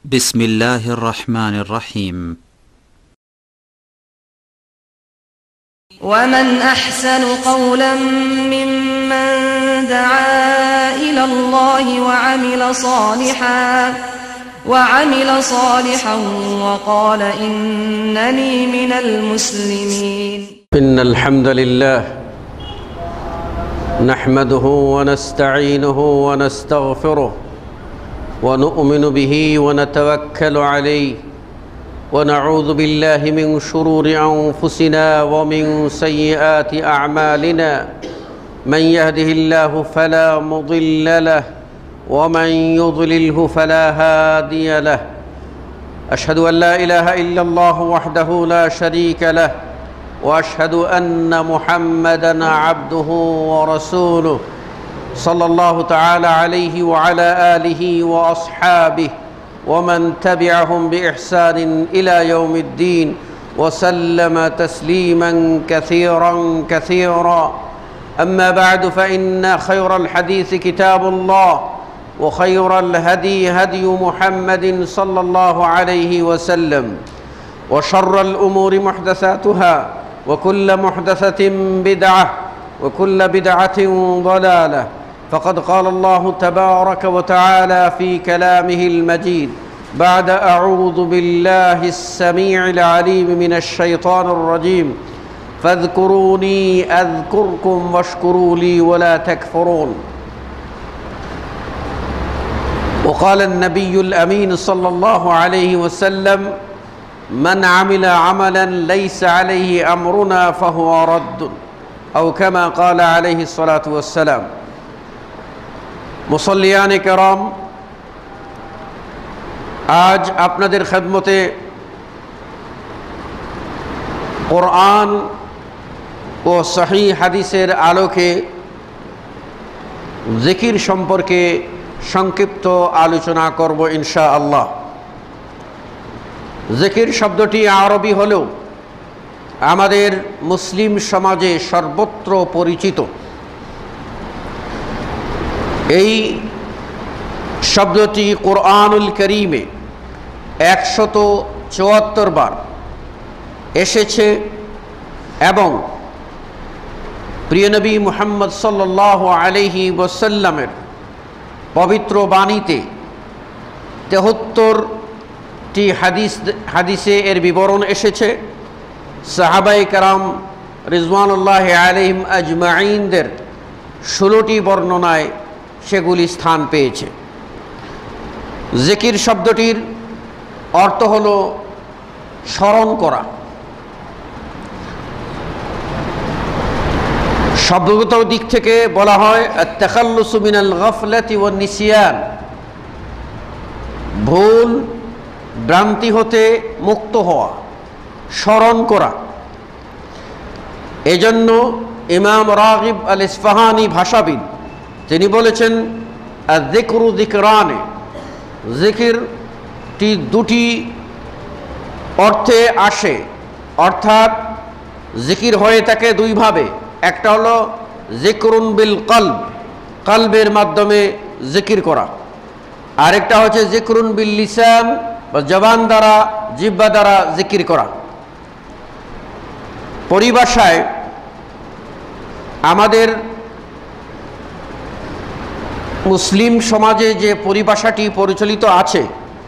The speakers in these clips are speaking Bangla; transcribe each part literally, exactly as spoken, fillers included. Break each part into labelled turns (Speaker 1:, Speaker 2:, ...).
Speaker 1: بسم الله الرحمن الرحيم.
Speaker 2: ومن أحسن قولا ممن دعا إلى الله وعمل صالحا وعمل صالحا وقال إنني من المسلمين.
Speaker 3: إن الحمد لله نحمده ونستعينه ونستغفره ونؤمن به ونتوكل عليه ونعوذ بالله من شرور أنفسنا ومن سيئات أعمالنا من يهده الله فلا مضل له ومن يضلله فلا هادي له أشهد أن لا إله إلا الله وحده لا شريك له وأشهد أن محمدًا عبده ورسوله صلى الله تعالى عليه وعلى آله وأصحابه ومن تبعهم بإحسان إلى يوم الدين وسلم تسليما كثيرا كثيرا. أما بعد فإن خير الحديث كتاب الله وخير الهدي هدي محمد صلى الله عليه وسلم وشر الأمور محدثاتها وكل محدثة بدعة وكل بدعة ضلالة. فقد قال الله تبارك وتعالى في كلامه المجيد بعد أعوذ بالله السميع العليم من الشيطان الرجيم فاذكروني أذكركم واشكروا لي ولا تكفرون. وقال النبي الأمين صلى الله عليه وسلم من عمل عملا ليس عليه أمرنا فهو رد أو كما قال عليه الصلاة والسلام. মুসল্লিয়ানে কেরাম, আজ আপনাদের খেদমতে কোরআন ও সহিহ হাদিসের আলোকে জিকির সম্পর্কে সংক্ষিপ্ত আলোচনা করব ইনশাআল্লাহ। জিকির শব্দটি আরবি হলেও আমাদের মুসলিম সমাজে সর্বত্র পরিচিত। এই শব্দটি কোরআনুল কারীমে একশত চুয়াত্তর বার এসেছে এবং প্রিয় নবী মুহাম্মদ সাল্লাল্লাহু আলাইহি ওয়াসাল্লামের পবিত্র বাণীতে তেহত্তরটি হাদিস হাদিসে এর বিবরণ এসেছে। সাহাবায়ে কেরাম রিজওয়ানুল্লাহি আলাইহিম আজমাইনদের ষোলোটি বর্ণনায় সেগুলি স্থান পেয়েছে। জিকির শব্দটির অর্থ হল স্মরণ করা। শব্দগত দিক থেকে বলা হয় আত-তাখাল্লুসু মিনাল গাফলাতি ওয়ান নিসিয়ান, ভুল ভ্রান্তি হতে মুক্ত হওয়া, স্মরণ করা। এজন্য ইমাম রাগিব আল ইসফাহানি ভাষাবিদ তিনি বলেছেন আয-যিকরু যিকরানে, জিকিরটি দুটি অর্থে আসে, অর্থাৎ জিকির হয়ে থাকে দুইভাবে। একটা হলো যিকরুন বিল কলব, কলবের মাধ্যমে জিকির করা, আরেকটা হচ্ছে যিকরুন বিল লিসান বা জবান দ্বারা, জিহ্বা দ্বারা জিকির করা। পরিভাষায় আমাদের মুসলিম সমাজে যে পরিভাষাটি পরিচালিত আছে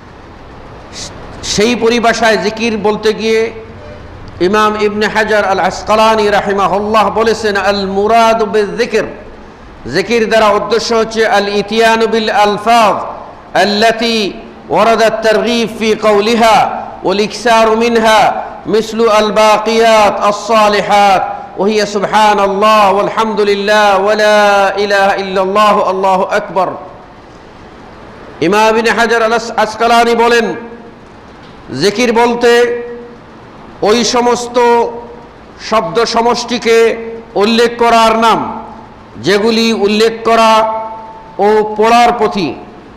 Speaker 3: সেই পরিভাষায় জিকির বলতে গিয়ে ইমাম ইবনে হাজার আল আসকালানি রাহিমাহুল্লাহ বলেছেন আল মুরাদ বিয-যিকর, জিকির দ্বারা উদ্দেশ্য হচ্ছে আল ইতিয়ানু বিল আলফাজ আল্লাতী ওয়ারাদাত তারগীব ফি কওলিহা ওয়াল ইকসারু মিনহা মিসলু আল বাকিয়াত আস-সালিহাত وهي سبحان الله والحمد لله ولا إله إلا الله الله أكبر. ইমাম ইবনে হাজার আল আসকালানি বলেন জিকির বলতে ওই সমস্ত শব্দ সমষ্টিকে উল্লেখ করার নাম যেগুলি উল্লেখ করা ও পড়ার প্রতি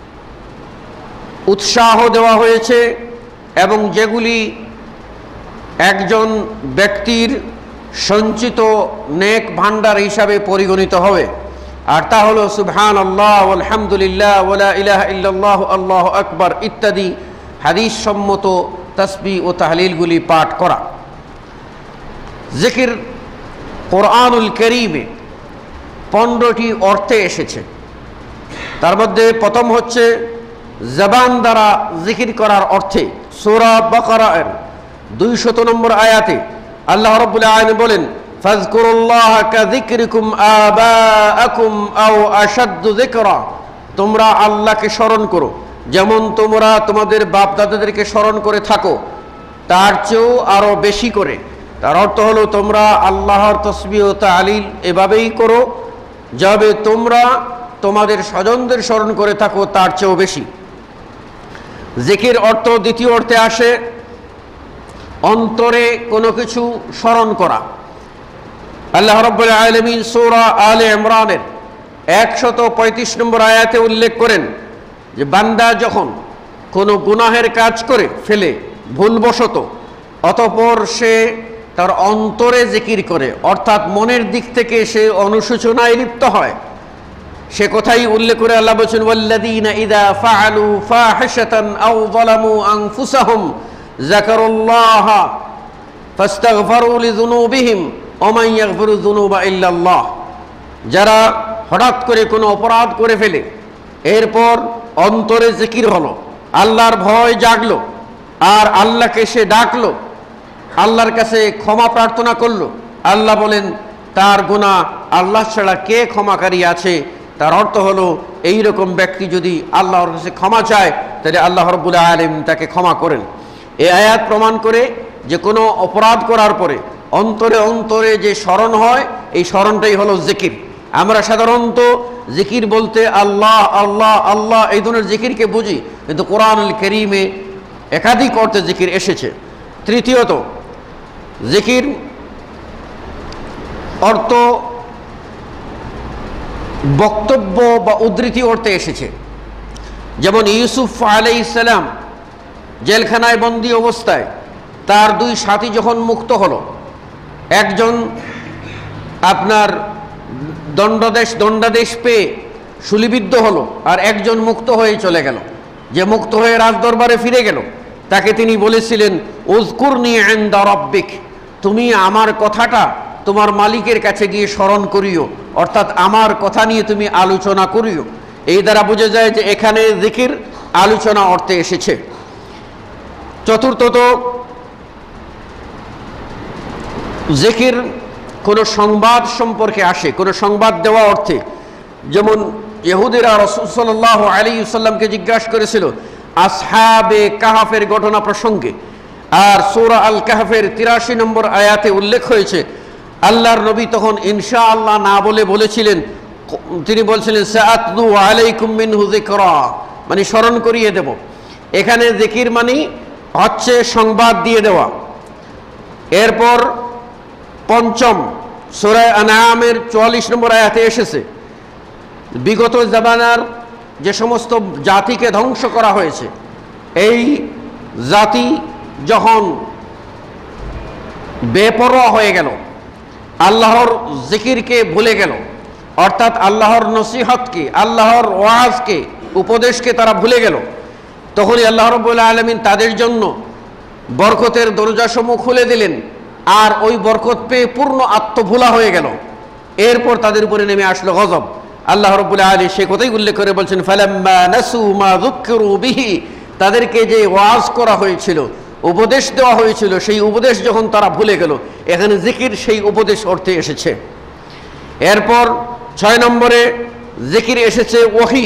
Speaker 3: উৎসাহ দেওয়া হয়েছে এবং যেগুলি একজন ব্যক্তির সঞ্চিত নেক ভান্ডার হিসাবে পরিগণিত হবে। আর তা হলো সুবহানাল্লাহ আলহামদুলিল্লাহ ওয়ালা ইলাহা ইল্লাল্লাহু আল্লাহু আকবার ইত্যাদি হাদিস সম্মত তাসবিহ ও তাহলিলগুলি পাঠ করা। জিকির কোরআনুল কারীমে পনেরোটি অর্থে এসেছে। তার মধ্যে প্রথম হচ্ছে জবান দ্বারা জিকির করার অর্থে। সূরা বাকারার দুইশত নম্বর আয়াতে আল্লাহ রাব্বুল আলামিন বলেন, ফাযকুরুল্লাহ কাযিকরিকুম আবাআকুম আও আশাদ্দু যিকরা, তোমরা আল্লাহকে স্মরণ করো যেমন তোমরা তোমাদের বাপ দাদাদেরকে স্মরণ করে থাকো, তার চেয়েও আরো বেশি করে। তার অর্থ হলো তোমরা আল্লাহর তাসবিহ ও তাহলিল এভাবেই করো যাবে তোমরা তোমাদের স্বজনদের স্মরণ করে থাকো তার চেয়েও বেশি। জিকির অর্থ দ্বিতীয় অর্থে আসে অন্তরে কোনো কিছু স্মরণ করা। আল্লাহ রাব্বুল আলামিন সূরা আলে ইমরানের একশত পঁয়ত্রিশ নম্বর আয়াতে উল্লেখ করেন যে বান্দা যখন কোনো গুনাহের কাজ করে ফেলে ভুলবশত, অতঃপর সে তার অন্তরে জিকির করে, অর্থাৎ মনের দিক থেকে সে অনুশোচনায় লিপ্ত হয়, সে কথাই উল্লেখ করে আল্লাহ বলেছেন, ওয়াল্লাযীনা ইযা ফাআলু ফাহিশাতান আও যালামু আনফুসাহুম যাকারুল্লাহা ফাস্তাগফারু লিযুনুবিহিম ওয়া মান ইয়াগফিরু যুনুবা ইল্লাল্লাহ। যারা হঠাৎ করে কোনো অপরাধ করে ফেলে, এরপর অন্তরে জিকির হলো, আল্লাহর ভয় জাগলো, আর আল্লাহকে সে ডাকলো, আল্লাহর কাছে ক্ষমা প্রার্থনা করলো, আল্লাহ বলেন তার গুনাহ আল্লাহ ছাড়া কে ক্ষমাকারী আছে। তার অর্থ হলো এই রকম ব্যক্তি যদি আল্লাহর কাছে ক্ষমা চায় তাহলে আল্লাহ রাব্বুল আলামিন তাকে ক্ষমা করেন। এই আয়াত প্রমাণ করে যে কোনো অপরাধ করার পরে অন্তরে অন্তরে যে স্মরণ হয়, এই স্মরণটাই হলো জিকির। আমরা সাধারণত জিকির বলতে আল্লাহ আল্লাহ আল্লাহ এই ধরনের জিকিরকে বুঝি, কিন্তু কোরআনুল কারীমে একাধিক অর্থে জিকির এসেছে। তৃতীয়ত, জিকির অর্থ বক্তব্য বা উদ্ধৃতি অর্থে এসেছে। যেমন ইউসুফ আলাইহিস সালাম জেলখানায় বন্দী অবস্থায় তার দুই সাথী যখন মুক্ত হলো, একজন আপনার দণ্ডাদেশ দণ্ডাদেশ পেয়ে শুলিবিদ্ধ হলো, আর একজন মুক্ত হয়ে চলে গেল। যে মুক্ত হয়ে রাজদরবারে ফিরে গেল তাকে তিনি বলেছিলেন, উযকুরনি ইনদা রাব্বিক, তুমি আমার কথাটা তোমার মালিকের কাছে গিয়ে স্মরণ করিও, অর্থাৎ আমার কথা নিয়ে তুমি আলোচনা করিও। এই দ্বারা বোঝা যায় যে এখানে জিকির আলোচনা অর্থে এসেছে। চতুর্থত, জিকির কোনো সংবাদ সম্পর্কে আসে, কোনো সংবাদ দেওয়া অর্থে। যেমন ইহুদিরা রাসূল সাল্লাল্লাহু আলাইহি ওয়াসাল্লামকে জিজ্ঞাসা করেছিল আসহাবে কাহাফের ঘটনা প্রসঙ্গে, আর সূরা আল কাহফের তিরাশি নম্বর আয়াতে উল্লেখ হয়েছে আল্লাহর নবী তখন ইনশাআল্লাহ না বলে বলেছিলেন, তিনি বলছিলেন সাআতলু আলাইকুম মিনহু যিকরা, মানে স্মরণ করিয়ে দেব। এখানে জিকির মানে হচ্ছে সংবাদ দিয়ে দেওয়া। এরপর পঞ্চম, সূরা আনআমের চুয়াল্লিশ নম্বর আয়াতে এসেছে বিগত জামানার যে সমস্ত জাতিকে ধ্বংস করা হয়েছে, এই জাতি যখন বেপরোয়া হয়ে গেল, আল্লাহর জিকিরকে ভুলে গেল, অর্থাৎ আল্লাহর নসিহতকে, আল্লাহর ওয়াজকে, উপদেশকে তারা ভুলে গেল, তখনই আল্লাহ রাব্বুল আলামিন তাদের জন্য বরকতের দরজাসমূহ খুলে দিলেন, আর ওই বরকত পেয়ে পূর্ণ আত্মভোলা হয়ে গেল। এরপর তাদের উপরে নেমে আসলো গজব। আল্লাহ রাব্বুল আলামিন সে কথাই উল্লেখ করে বলছেন, ফালাম্মা নাসু মা যুক্কিরু বিহি, তাদেরকে যে ওয়াজ করা হয়েছিল, উপদেশ দেওয়া হয়েছিল, সেই উপদেশ যখন তারা ভুলে গেল, এখানে জিকির সেই উপদেশ অর্থে এসেছে। এরপর ছয় নম্বরে জিকির এসেছে ওহী।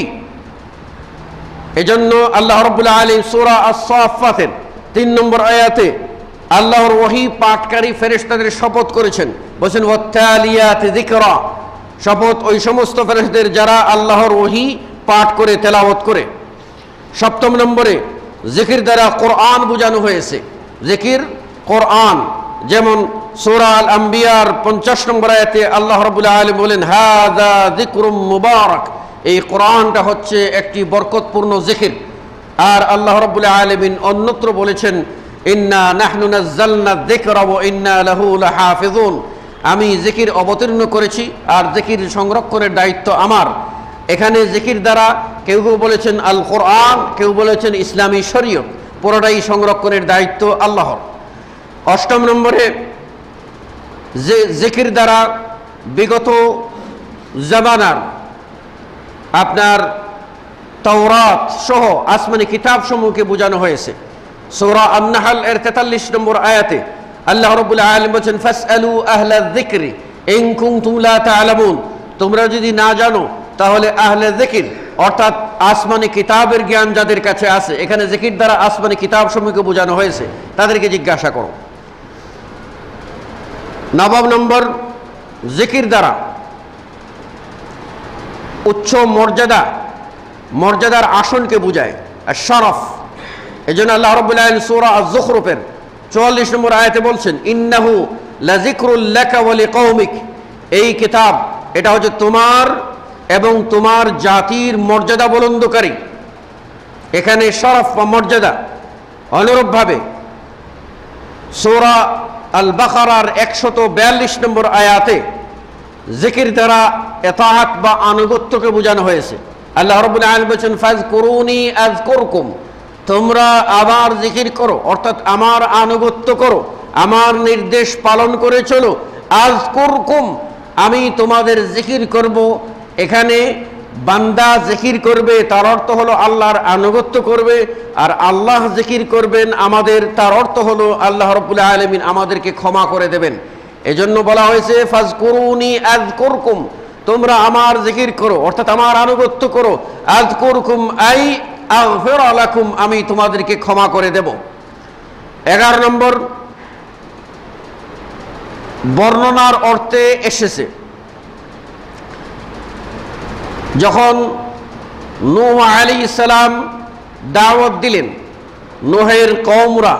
Speaker 3: এজন্য আল্লাহ রাব্বুল আলামিন সূরা আস-সাফফাতের তিন নম্বর আয়াতে আল্লাহর ওহী পাঠকারী ফেরেশতাদের শপথ করেছেন, বলেছেন ওয়াত্তালিয়াতি যিকরা, শপথ ওই সমস্ত ফেরেশতাদের যারা আল্লাহর ওহী পাঠ করে তেলাওয়াত করে। সপ্তম নম্বরে জিকির দ্বারা কোরআন বোঝানো হয়েছে। জিকির কোরআন, যেমন সূরা আল আম্বিয়ার পঞ্চাশ নম্বর আয়াতে আল্লাহ রাব্বুল আলামিন বলেন হাযা যিকরুম মুবারাক, এই কোরআনটা হচ্ছে একটি বরকতপূর্ণ জিকির। আর আল্লাহ রাব্বুল আলামিন অন্যত্র বলেছেন ইন্না নাহনু নাযালনা যিকরা ওয়া ইন্না লাহু লাহাফিজুন, আমি জিকির অবতীর্ণ করেছি আর জিকির সংরক্ষণের দায়িত্ব আমার। এখানে জিকির দ্বারা কেউ কেউ বলেছেন আল কোরআন, কেউ বলেছেন ইসলামী শরীয়ত, পুরোটাই সংরক্ষণের দায়িত্ব আল্লাহর। অষ্টম নম্বরে যে জিকির দ্বারা বিগত জামানার আপনার তাওরাত সহ আসমানি কিতাব সমূহকে বোঝানো হয়েছে। সূরা আন-নাহল এর তেতাল্লিশ নম্বর আয়াতে আল্লাহ রাব্বুল আলামিন বলেন, ফাসআলু আহলা যিকরি ইন কুনতুম লা তা'লামুন, তোমরা যদি না জানো তাহলে আহলে যিকির অর্থাৎ আসমানি কিতাবের জ্ঞান যাদের কাছে আছে, এখানে জিকির দ্বারা আসমানি কিতাব সমূহকে বোঝানো হয়েছে, তাদেরকে জিজ্ঞাসা করো। নবম নম্বর, জিকির দ্বারা উচ্চ মর্যাদা মর্যাদার আসনকে বোঝায়, আর শরফ। এই জন্য আল্লাহ রাব্বুল আলামিন সূরা আয-যুখরুফের চুয়াল্লিশ নম্বর আয়াতে বলছেন, ইন্নাহু লাযিকরুল লাকা ওয়া লিকওমিক, এই কিতাব এটা হচ্ছে তোমার এবং তোমার জাতির মর্যাদা বুলন্দকারী। এখানে শরফ বা মর্যাদা। অনুরূপভাবে সূরা আল বাকারার একশত বিয়াল্লিশ নম্বর আয়াতে জিকির দ্বারা ইতাআত বা আনুগত্যকে বোঝানো হয়েছে। আল্লাহ রাব্বুল আলামিন বলেন, ফাযকুরুনি আযকুরকুম, তোমরা আমার জিকির করো অর্থাৎ আমার আনুগত্য করো, আমার নির্দেশ পালন করে চলো। আযকুরকুম, আমি তোমাদের জিকির করব। এখানে বান্দা জিকির করবে তার অর্থ হলো আল্লাহর আনুগত্য করবে, আর আল্লাহ জিকির করবেন আমাদের, তার অর্থ হলো আল্লাহ রাব্বুল আলামিন আমাদেরকে ক্ষমা করে দেবেন। এজন্য বলা হয়েছে ফাযকুরুনি আযকুরকুম, তোমরা আমার জিকির করো অর্থাৎ আমার আনুগত্য করো। আযকুরকুম আই আগফির লাকুম, আমি তোমাদেরকে ক্ষমা করে দেব। এগারো নম্বর বর্ণনার অর্থে এসেছে, যখন নূহ আলাইহিস সালাম দাওয়াত দিলেন, নূহের কওমরা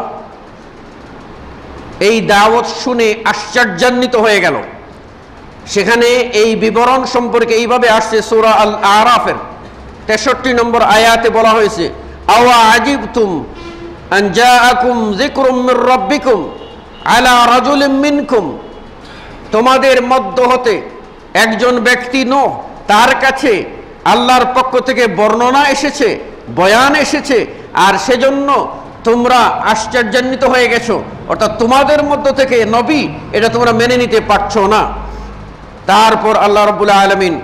Speaker 3: এই দাওয়াত শুনে আশ্চর্যান্বিত হয়ে গেল। সেখানে এই বিবরণ সম্পর্কে এইভাবে আসছে, সূরা আল আরাফের তেষট্টি নম্বর আয়াতে বলা হয়েছে, আওয়া আজিবতুম আন জাআকুম যিকরুম মির রাব্বিকুম আলা রাজুলিম মিনকুম, তোমাদের মধ্য হতে একজন ব্যক্তি নূহ, তার কাছে আল্লাহর পক্ষ থেকে বর্ণনা এসেছে, বয়ান এসেছে, আর সেজন্য তোমরা আশ্চর্যান্বিত হয়ে গেছো, অর্থাৎ তোমাদের মধ্য থেকে নবী, এটা তোমরা মেনে নিতে পারছো না। তারপর আল্লাহ রাব্বুল আলামিন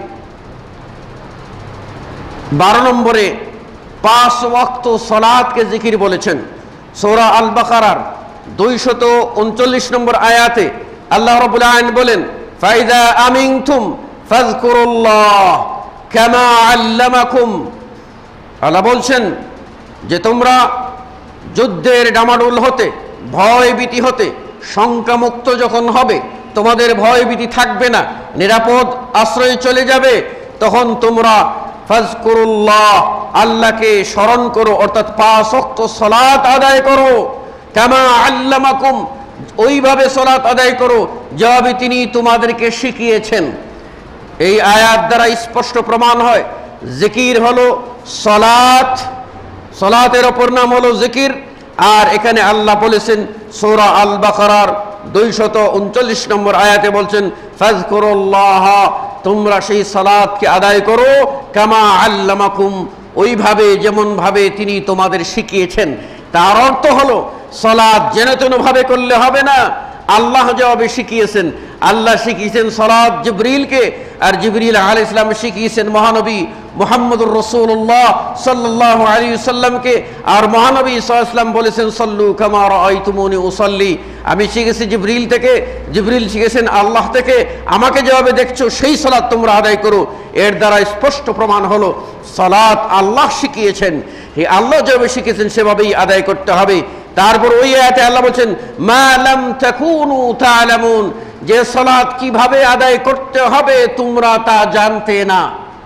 Speaker 3: বারো নম্বরে পাঁচ ওয়াক্ত সালাতকে জিকির বলেছেন। সূরা আল বাকারার দুইশত উনচল্লিশ নম্বর আয়াতে আল্লাহ রাব্বুল আলামিন বলেন, ফাইদা আমিনতুম ফাযকুরুল্লাহ কামা আল্লামাকুম, আল্লাহ বলছেন যে তোমরা যুদ্ধের ডামাডোল হতে, ভয় ভীতি হতে শঙ্কামুক্ত যখন হবে, তোমাদের ভয় ভীতি থাকবে না, নিরাপদ আশ্রয়ে চলে যাবে, তখন তোমরা ফাযকুরুল্লাহ, আল্লাহকে স্মরণ করো অর্থাৎ পাঁচ ওয়াক্ত সালাত আদায় করো। কামা আল্লামাকুম, ওইভাবে সালাত আদায় করো যেভাবে তিনি তোমাদেরকে শিখিয়েছেন। এই আয়াত দ্বারা স্পষ্ট প্রমাণ হয় জিকির হলো সালাত, সালাতের অপর নাম হলো জিকির। আর এখানে আল্লাহ বলেছেন সূরা আল বাকারার দুইশত উনচল্লিশ নম্বর আয়াতে বলছেন, ফাযকুরুল্লাহ, তোমরা সেই সালাতকে আদায় করো, কামা আল্লামাকুম, ওইভাবে যেমন ভাবে তিনি তোমাদের শিখিয়েছেন। তার অর্থ হলো সালাত যেন তেন ভাবে করলে হবে না, আল্লাহ যেভাবে শিখিয়েছেন। আল্লাহ শিখিয়েছেন সালাত জিবরিলকে, আর জিবরিল আলাইহিস সালাম শিখিয়েছেন মহানবী মুহাম্মদুর রাসূলুল্লাহ সাল্লাল্লাহু আলাইহি ওয়াসাল্লামকে, আর মহানবী সাল্লাল্লাহু আলাইহি ওয়াসাল্লাম বলেছেন সল্লু কামা রাআইতুমুনি উসাল্লি, আমি শিখেছি জিবরিল থেকে, জিবরিল শিখেছেন আল্লাহ থেকে, আমাকে যেভাবে দেখছো সেই সালাত তোমরা আদায় করো। এর দ্বারা স্পষ্ট প্রমাণ হলো সালাত আল্লাহ শিখিয়েছেন, এই আল্লাহ যেভাবে শিখিয়েছেন সেভাবেই আদায় করতে হবে। তারপর ওই আয়াতে আল্লাহ বলছেন, মা লাম তাকুনু তা'লামুন, যে সালাত কিভাবে আদায় করতে হবে তোমরা তা জানতে না,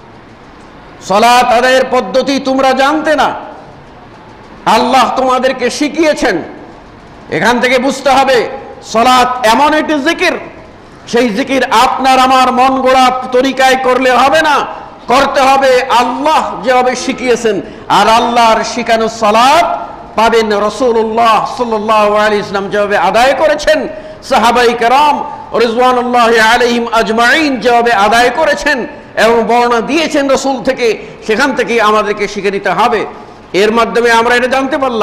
Speaker 3: সালাত আদায়ের পদ্ধতি তোমরা জানতে না, আল্লাহ তোমাদেরকে শিখিয়েছেন। এখান থেকে বুঝতে হবে সালাত এমন একটি জিকির, সেই জিকির আপনার আমার মন গড়া তরিকায় করলে হবে না, করতে হবে আল্লাহ যেভাবে শিখিয়েছেন। আর আল্লাহর শিখানো সালাত পাবেন রাসূলুল্লাহ সাল্লাল্লাহু আলাইহি ওয়াসাল্লাম যেভাবে আদায় করেছেন, সাহাবায়ে কেরাম রিজওয়ানুল্লাহি আলাইহিম আজমাইন যেভাবে আদায় করেছেন এবং বর্ণনা দিয়েছেন রাসূল থেকে, সেখান থেকে আমাদেরকে শিখে নিতে হবে। এর মাধ্যমে আমরা এটা জানতে পারলাম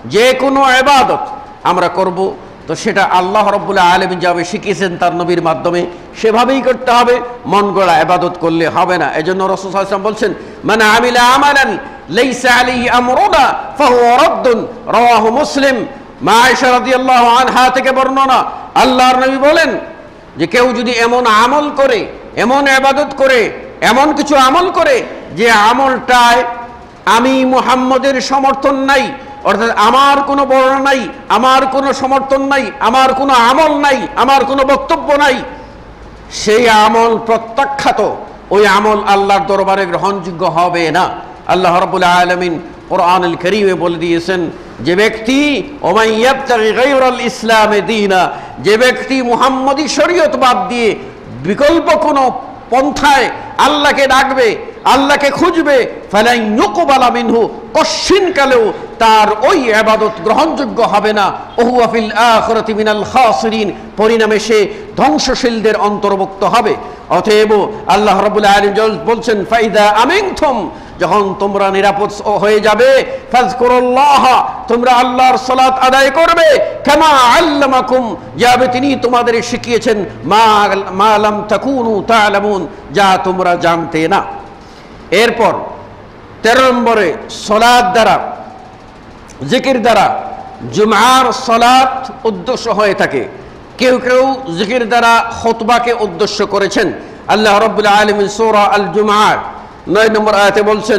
Speaker 3: যে কোনো ইবাদত আমরা করব তো সেটা আল্লাহ রাব্বুল আলামিন যাবে শিখিয়েছেন তার নবীর মাধ্যমে সেভাবেই করতে হবে, মন গড়া ইবাদত করলে হবে না। এজন্য রাসূল সাল্লাল্লাহু আলাইহি ওয়াসাল্লাম বলছেন, মান আমিলা আমালান লাইসা আলাইহি আমরুনা ফাহুয়া রাদ্দুন, রাওয়াহু মুসলিম। মা আয়েশা রাদিয়াল্লাহু আনহা থেকে বর্ণনা, আল্লাহর নবী বলেন যে কেউ যদি এমন আমল করে, এমন ইবাদত করে, এমন কিছু আমল করে যে আমলটায় আমি মুহাম্মদের সমর্থন নাই, অর্থাৎ আমার কোনো বর্ণনা নাই, আমার কোনো সমর্থন নাই, আমার কোনো আমল নাই, আমার কোনো বক্তব্য নাই, সেই আমল প্রত্যাখ্যাত, ওই আমল আল্লাহর দরবারে গ্রহণযোগ্য হবে না। আল্লাহ রাব্বুল আলামিন কোরআনুল কারীমে বলে দিয়েছেন, যে ব্যক্তি ওমান ইয়াবতাগি গায়রাল ইসলামে দীনা, যে ব্যক্তি মুহাম্মদী শরীয়ত বাদ দিয়ে বিকল্প কোনো পন্থায় আল্লাহকে ডাকবে, আল্লাহকে খুঁজবে, ফালাই ইউকবালা মিনহু, কশিন কালেও তার ওই ইবাদত গ্রহণযোগ্য হবে না। ওহুয়া ফিল আখিরাতি মিনাল খাসিরিন, পরিণামে সে ধ্বংসশীলদের অন্তর্ভুক্ত হবে। অতএব আল্লাহ রাব্বুল আলামিন বলছেন, ফাইদা আমিনতুম, যখন তোমরা নিরাপদ হয়ে যাবে, ফাযকুরুল্লাহ, তোমরা আল্লাহর সালাত আদায় করবে, কামা আল্লামাকুম, যাবে তিনি তোমাদের শিখিয়েছেন, মা মা লাম তাকুনু তা'লামুন, যা তোমরা জানতে না। এরপর তেরো নম্বরে সালাত দ্বারা, জিকির দ্বারা জুমআর সালাত উদ্দেশ্য হয়ে থাকে। কেউ কেউ জিকির দ্বারা খুতবাকে উদ্দেশ্য করেছেন। আল্লাহ রাব্বুল আলামিন সূরা আল জুমআর নয় নম্বর আয়াতে বলছেন,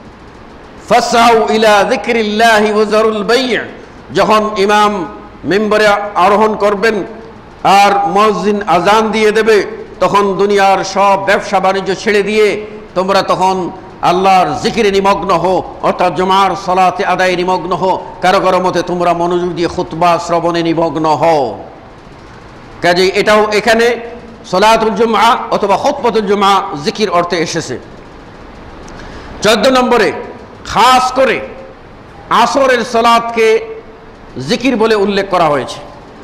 Speaker 3: ফাসাউ ইলা যিকরিল্লাহি ওয়া যারুল বাই', যখন ইমাম মিম্বরে আরোহণ করবেন আর মুয়াজ্জিন আজান দিয়ে দেবে, তখন দুনিয়ার সব ব্যবসা বাণিজ্য ছেড়ে দিয়ে তোমরা তখন আল্লাহর জিকিরে নিমগ্ন হো, অর্থাৎ জুমার সালাতে আদায়ে নিমগ্ন হো। কারো কারো মতে তোমরা মনোযোগ দিয়ে খুতবা শ্রবণে নিমগ্ন হও। কাজে এটাও এখানে সালাতুল জুমআ অথবা খুতবাতুল জুমআ জিকির অর্থে এসেছে। চোদ্দ নম্বরে খাস করে আসরের সালাতকে জিকির বলে উল্লেখ করা হয়েছে।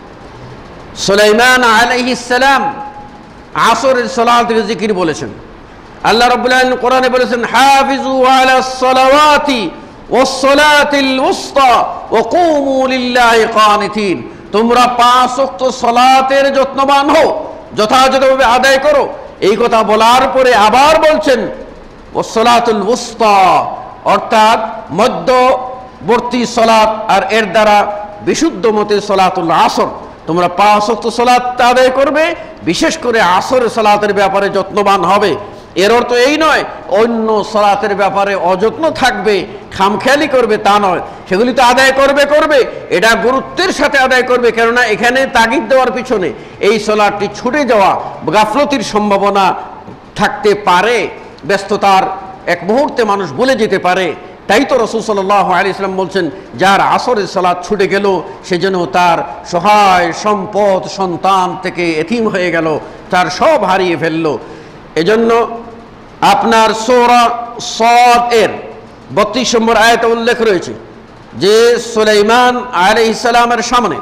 Speaker 3: সুলাইমান আলাইহিস সালাম আসরের সালাতকে জিকির বলেছেন। আল্লাহ রাব্বুল আলামিন কোরআনে বলেছেন, হাফিজু আলাস সালাওয়াতি ওয়াস সালাতিল উসতা ওয়া কুমু লিল্লাহি কানিতিন, তোমরা পাঁচ ওয়াক্ত সালাতের যত্নবান হও, যথাযথভাবে আদায় করো। এই কথা বলার পরে আবার বলছেন ওয়াস সালাতুল উসতা, অর্থাৎ মধ্যবর্তী সালাত, আর এর দ্বারা বিশুদ্ধ মতে সালাতুল আসর, তোমরা পাঁচ ওয়াক্ত সালাত আদায় করবে, বিশেষ করে আসরের সালাতের ব্যাপারে যত্নবান হবে। এর অর্থ এই নয় অন্য সালাতের ব্যাপারে অযত্ন থাকবে, খামখেয়ালি করবে, তা নয়। সেগুলি তো আদায় করবে করবে এটা গুরুত্বের সাথে আদায় করবে, কেননা এখানে তাগিদ দেওয়ার পিছনে এই সালাতটি ছুটে যাওয়া, গাফলতির সম্ভাবনা থাকতে পারে, ব্যস্ততার এক মুহূর্তে মানুষ ভুলে যেতে পারে। তাই তো রাসূল সাল্লাল্লাহু আলাইহি ওয়াসাল্লাম বলছেন, যার আসরের সালাত ছুটে গেল সে যেন তার সহায় সম্পদ সন্তান থেকে এতিম হয়ে গেল, তার সব হারিয়ে ফেলল। এজন্য আপনার সূরা সাদ এর বত্রিশ নম্বর আয়াতে উল্লেখ রয়েছে যে সুলাইমান আলাইহিস সালামের সামনে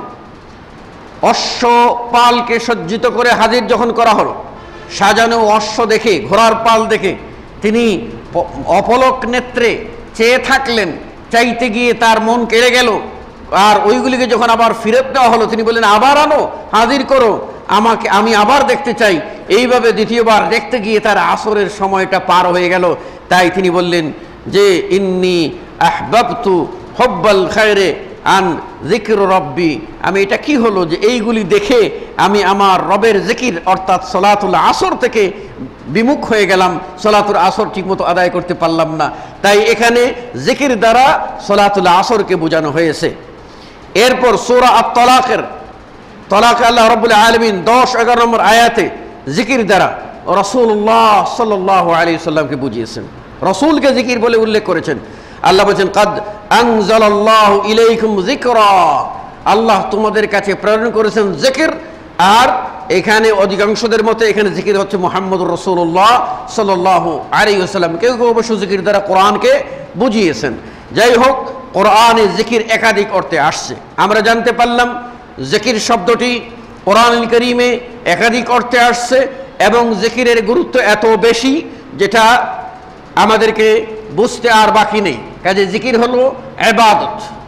Speaker 3: অশ্ব পালকে সজ্জিত করে হাজির যখন করা হলো, সাজানো অশ্ব দেখে, ঘোড়ার পাল দেখে তিনি অপলক নেত্রে চেয়ে থাকলেন। চাইতে গিয়ে তার মন কেড়ে গেল, আর ওইগুলিকে যখন আবার ফিরত দেওয়া হলো তিনি বললেন, আবার আনো, হাজির করো, আমাকে আমি আবার দেখতে চাই। এইভাবে দ্বিতীয়বার দেখতে গিয়ে তার আসরের সময়টা পার হয়ে গেল। তাই তিনি বললেন যে ইন্নী আহবাবতু হুব্বাল খায়রে আন যিকর রব্বি, আমি এটা কি হলো যে এইগুলি দেখে আমি আমার রবের জিকির অর্থাৎ সালাতুল আসর থেকে বিমুখ হয়ে গেলাম, সালাতুল আসর ঠিকমতো আদায় করতে পারলাম না। তাই এখানে জিকির দ্বারা সালাতুল আসরকে বোঝানো হয়েছে। এরপর সূরা আত-তালাকের তালাক আল্লাহ রাব্বুল আলামিন দশ এগারো নম্বর আয়াতে জিকির দ্বারা রাসূলুল্লাহ সাল্লাল্লাহু আলাইহি ওয়াসাল্লামকে বুঝিয়েছেন, রাসূলকে জিকির বলে উল্লেখ করেছেন। আল্লাহ বলেছেন, কাদ আনজালাল্লাহু ইলাইকুম যিকরা, আল্লাহ তোমাদের কাছে প্রেরণ করেছেন জিকির। আর এখানে অধিকাংশদের মতে এখানে জিকির হচ্ছে মুহাম্মদুর রাসূলুল্লাহ সাল্লাল্লাহু আলাইহি ওয়াসাল্লাম। কেউ কেউ অবশ্য জিকির দ্বারা কোরআনকে বুঝিয়েছেন। যাই হোক, কোরআনে জিকির একাধিক অর্থে আসছে। আমরা জানতে পারলাম জিকির শব্দটি কোরআনুল কারীমে একাধিক অর্থে আসছে এবং জিকিরের গুরুত্ব এত বেশি যেটা আমাদেরকে বুঝতে আর বাকি নেই। কাজে জিকির হলো ইবাদত,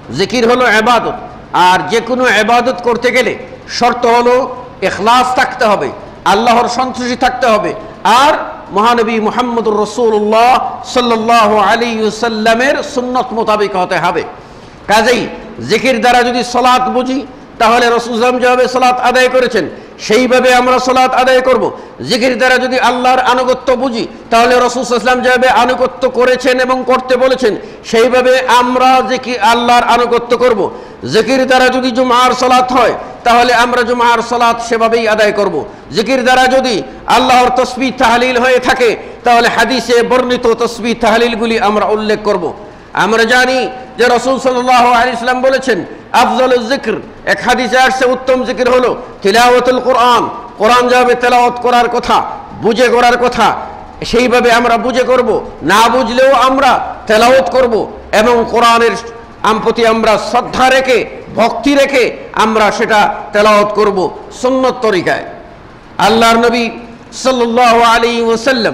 Speaker 3: জিকির হলো ইবাদত, আর যে কোনো ইবাদত করতে গেলে শর্ত হলো ইখলাস থাকতে হবে, আল্লাহর সন্তুষ্টি থাকতে হবে, আর মহানবী মুহাম্মদুর রাসূলুল্লাহ সাল্লাল্লাহু আলাইহি ওয়াসাল্লামের সুন্নাত মোতাবেক হতে হবে। কাজেই জিকির দ্বারা যদি সালাত বুঝি, তাহলে রাসূল সাল্লাল্লাহু আলাইহি ওয়াসাল্লাম যেভাবে সালাত আদায় করেছেন সেইভাবে আমরা সালাত আদায় করব। জিকির দ্বারা যদি আল্লাহর আনুগত্য বুঝি, তাহলে রাসূল সাল্লাল্লাহু আলাইহি ওয়াসাল্লাম যেভাবে আনুগত্য করেছেন এবং করতে বলেছেন সেইভাবে আমরা জিকির আল্লাহর আনুগত্য করব। জিকির দ্বারা যদি জুমার সালাত হয়, তাহলে আমরা জুমার সালাত সেভাবেই আদায় করব। জিকির দ্বারা যদি আল্লাহর তাসবিহ তাহলিল হয়ে থাকে, তাহলে হাদিসে বর্ণিত তাসবিহ তাহলিলগুলি আমরা উল্লেখ করব। আমরা জানি যে রাসূল সাল্লাল্লাহু আলাইহি ওয়াসাল্লাম বলেছেন আফজালুজ যিকর, এক হাদিসে আসছে উত্তম জিকির হলো তিলাওয়াতুল কোরআন। কোরআন যেভাবে তেলাওয়াত করার কথা, বুঝে করার কথা, সেইভাবে আমরা বুঝে করব, না বুঝলেও আমরা তেলাওয়াত করব এবং কোরআনের প্রতি আমরা শ্রদ্ধা রেখে ভক্তি রেখে আমরা সেটা তেলাওয়াত করব সুন্নত তরিকায়। আল্লাহর নবী সাল্লাল্লাহু আলাইহি ওয়াসাল্লাম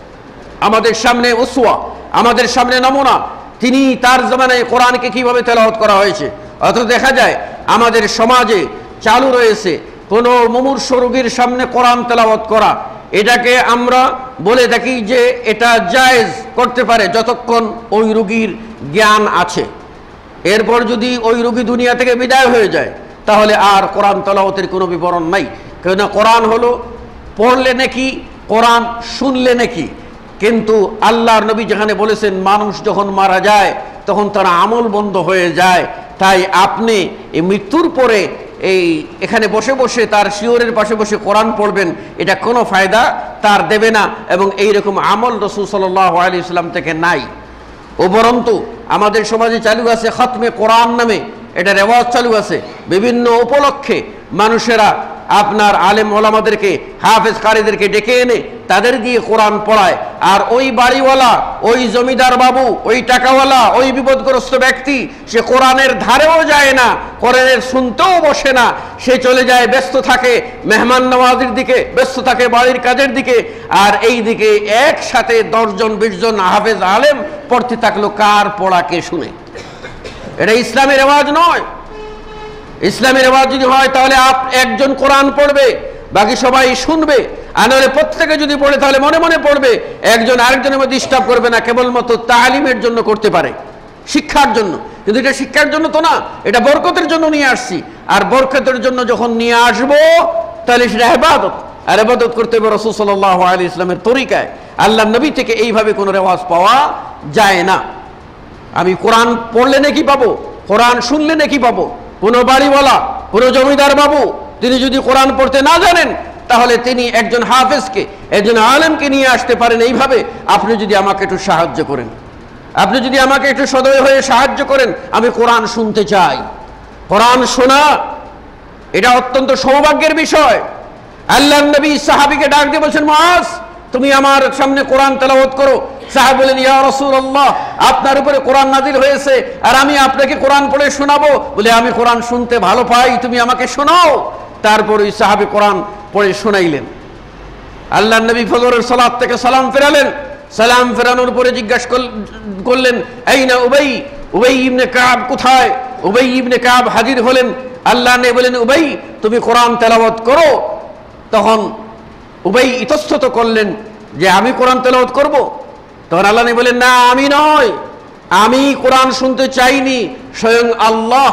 Speaker 3: আমাদের সামনে উসওয়া, আমাদের সামনে নমুনা। তিনি তার জামানায় কোরআনকে কিভাবে তেলাওয়াত করা হয়েছে। অথচ দেখা যায় আমাদের সমাজে চালু রয়েছে কোনো মুমূর্ষ রোগীর সামনে কোরআন তেলাওয়াত করা, এটাকে আমরা বলে থাকি যে এটা জায়েজ করতে পারে যতক্ষণ ওই রোগীর জ্ঞান আছে। এরপর যদি ওই রোগী দুনিয়া থেকে বিদায় হয়ে যায়, তাহলে আর কোরআন তেলাওয়াতের কোনো বিবরণ নাই। কেননা কোরআন হলো পড়লে নাকি, কোরআন শুনলে নাকি। কিন্তু আল্লাহর নবী যেখানে বলেছেন মানুষ যখন মারা যায় তখন তার আমল বন্ধ হয়ে যায়, তাই আপনি এই মৃত্যুর পরে এই এখানে বসে বসে তার শিওরের পাশে বসে কোরআন পড়বেন, এটা কোনো ফায়দা তার দেবে না, এবং এইরকম আমল রাসূল সাল্লাল্লাহু আলাইহি ওয়াসাল্লাম থেকে নাই। উপরন্তু আমাদের সমাজে চালু আছে খতমে কোরআন নামে, এটা রেওয়াজ চালু আছে। বিভিন্ন উপলক্ষে মানুষেরা আপনার আলেম ওলামাদেরকে, হাফেজ কারীদেরকে ডেকে এনে তাদের দিয়ে কোরআন পড়ায়, আর ওই বাড়িওয়ালা, ওই জমিদার বাবু, ওই টাকাওয়ালা, ওই বিপদগ্রস্ত ব্যক্তি সে কোরআনের ধারেও যায় না, কোরআনের শুনতেও বসে না, সে চলে যায়, ব্যস্ত থাকে মেহমান নওয়াজির দিকে, ব্যস্ত থাকে বাড়ির কাজের দিকে, আর এই দিকে একসাথে দশজন বিশজন হাফেজ আলেম পড়তে থাকলো, কার পড়া কে শুনে। এটা ইসলামের রেওয়াজ নয়। ইসলামের রেওয়াজ যদি হয় তাহলে আপ একজন কোরআন পড়বে, বাকি সবাই শুনবে, আর নাহলে প্রত্যেকে যদি পড়ে তাহলে মনে মনে পড়বে, একজন আরেকজনের মধ্যে ডিস্টার্ব করবে না, কেবলমাত্র তালিমের জন্য করতে পারে, শিক্ষার জন্য। কিন্তু এটা শিক্ষার জন্য তো না, এটা বরকতের জন্য নিয়ে আসছি, আর বরকতের জন্য যখন নিয়ে আসবো তাহলে সেটা ইবাদত, আর ইবাদত করতে হবে রাসূল সাল্লাল্লাহু আলাইহি ওয়াসাল্লামের তরিকায়। আল্লাহর নবী থেকে এইভাবে কোনো রেওয়াজ পাওয়া যায় না। আমি কোরআন পড়লে নাকি পাবো, কোরআন শুনলে নাকি পাবো। কোনো বাড়িওয়ালা, কোনো জমিদার বাবু তিনি যদি কোরআন পড়তে না জানেন, তাহলে তিনি একজন হাফেজকে, একজন আলেমকে নিয়ে আসতে পারেন এইভাবে, আপনি যদি আমাকে একটু সাহায্য করেন, আপনি যদি আমাকে একটু সদয় হয়ে সাহায্য করেন, আমি কোরআন শুনতে চাই। কোরআন শোনা এটা অত্যন্ত সৌভাগ্যের বিষয়। আল্লাহর নবী সাহাবীকে ডাক দিয়ে বলছেন, মুআজ তুমি আমার সামনে কোরআন তেলাওয়াত করো। সাহাবী বলেন, ইয়া রাসূলুল্লাহ আপনার উপরে কোরআন নাযিল হয়েছে, আর আমি আপনাকে কোরআন পড়ে শোনাবো। বলে, আমি কোরআন শুনতে ভালো পাই, তুমি আমাকে শোনাও। তারপর ওই সাহাবী কোরআন পড়ে শোনাইলেন। আল্লাহর নবী ফজরের সালাত থেকে সালাম ফেরালেন। সালাম ফেরানোর পরে জিজ্ঞাসা করলেন, আইনা উবাই, উবাই ইবনে কাব কোথায়? উবাই ইবনে কাব হাজির হলেন। আল্লাহ নবী বলেন, উবাই তুমি কোরআন তেলাওয়াত করো। তখন উবাই ইতস্তত করলেন যে আমি কোরআন তেলাওয়াত করব। তখন আল্লাহ নবী বলেন, না আমি নয়, আমি কোরআন শুনতে চাইনি, স্বয়ং আল্লাহ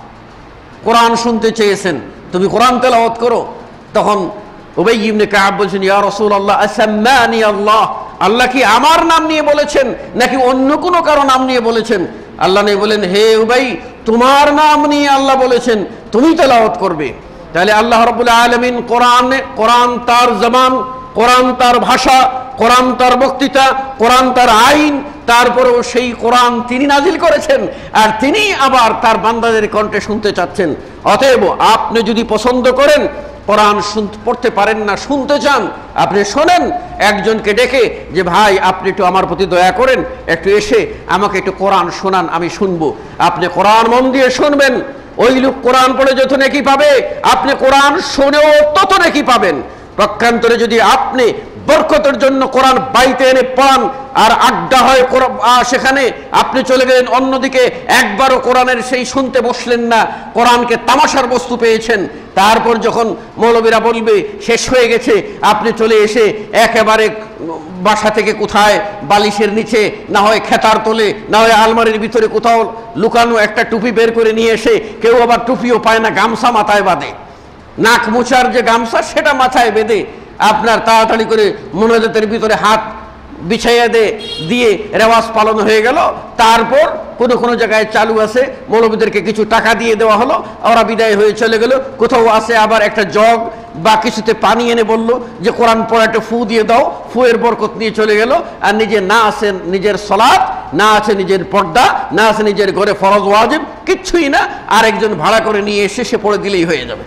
Speaker 3: কোরআন শুনতে চেয়েছেন, তুমি কোরআন তেলাওয়াত করো। তখন উবাই ইবনে কাব বলছেন, ইয়া রাসূলুল্লাহ আসাম্মানি আল্লাহ, আল্লাহ কি আমার নাম নিয়ে বলেছেন নাকি অন্য কোনো কারো নাম নিয়ে বলেছেন? আল্লাহ নবী বলেন, হে উবাই তোমার নাম নিয়ে আল্লাহ বলেছেন, তুমি তেলাওয়াত করবে। তাহলে আল্লাহ রাব্বুল আলামিন কোরআন, কোরআন তার জবান, কোরআন তার ভাষা, কোরআন তার বক্তৃতা, কোরআন তার আইন, তারপরেও সেই কোরআন তিনি নাজিল করেছেন, আর তিনি আবার তার বান্দাদের কণ্ঠে শুনতে চাচ্ছেন। অতএব আপনি যদি পছন্দ করেন, কোরআন পড়তে পারেন না, শুনতে চান, আপনি শোনেন, একজনকে ডেকে যে ভাই আপনি একটু আমার প্রতি দয়া করেন, একটু এসে আমাকে একটু কোরআন শোনান, আমি শুনবো। আপনি কোরআন মন দিয়ে শুনবেন, ওই লোক কোরআন পড়ে যত নেকি পাবে, আপনি কোরআন শুনেও তত নেকি পাবেন। পক্ষান্তরে যদি আপনি বরকতের জন্য কোরআন বাইতে এনে পড়ান, আর আড্ডা হয় সেখানে, আপনি চলে গেলেন অন্যদিকে, একবারও কোরআনের সেই শুনতে বসলেন না, কোরআনকে তামাশার বস্তু পেয়েছেন। তারপর যখন মৌলবীরা বলবে শেষ হয়ে গেছে, আপনি চলে এসে একেবারে বাসা থেকে কোথায় বালিশের নিচে, না হয় খেতার তোলে, না হয় আলমারির ভিতরে কোথাও লুকানো একটা টুপি বের করে নিয়ে এসে, কেউ আবার টুপিও পায় না, গামছা মাথায় বাঁধে, নাক মোছার যে গামছা সেটা মাথায় বেঁধে আপনার তাড়াতাড়ি করে মোনাজাতের ভিতরে হাত বিছাইয়া দে দিয়ে রেওয়াজ পালন হয়ে গেল। তারপর কোনো কোনো জায়গায় চালু আছে, মৌলবীদেরকে কিছু টাকা দিয়ে দেওয়া হলো, ওরা বিদায় হয়ে চলে গেল। কোথাও আছে আবার একটা জগ বা কিছুতে পানি এনে বলল যে কোরআন পড়া একটা ফু দিয়ে দাও, ফুয়ের বরকত নিয়ে চলে গেল। আর নিজে না আছে নিজের সলাৎ, না আছে নিজের পর্দা, না আছে নিজের ঘরে ফরজ ওয়াজিব, কিচ্ছুই না, আর একজন ভাড়া করে নিয়ে এসে সে পড়ে দিলেই হয়ে যাবে।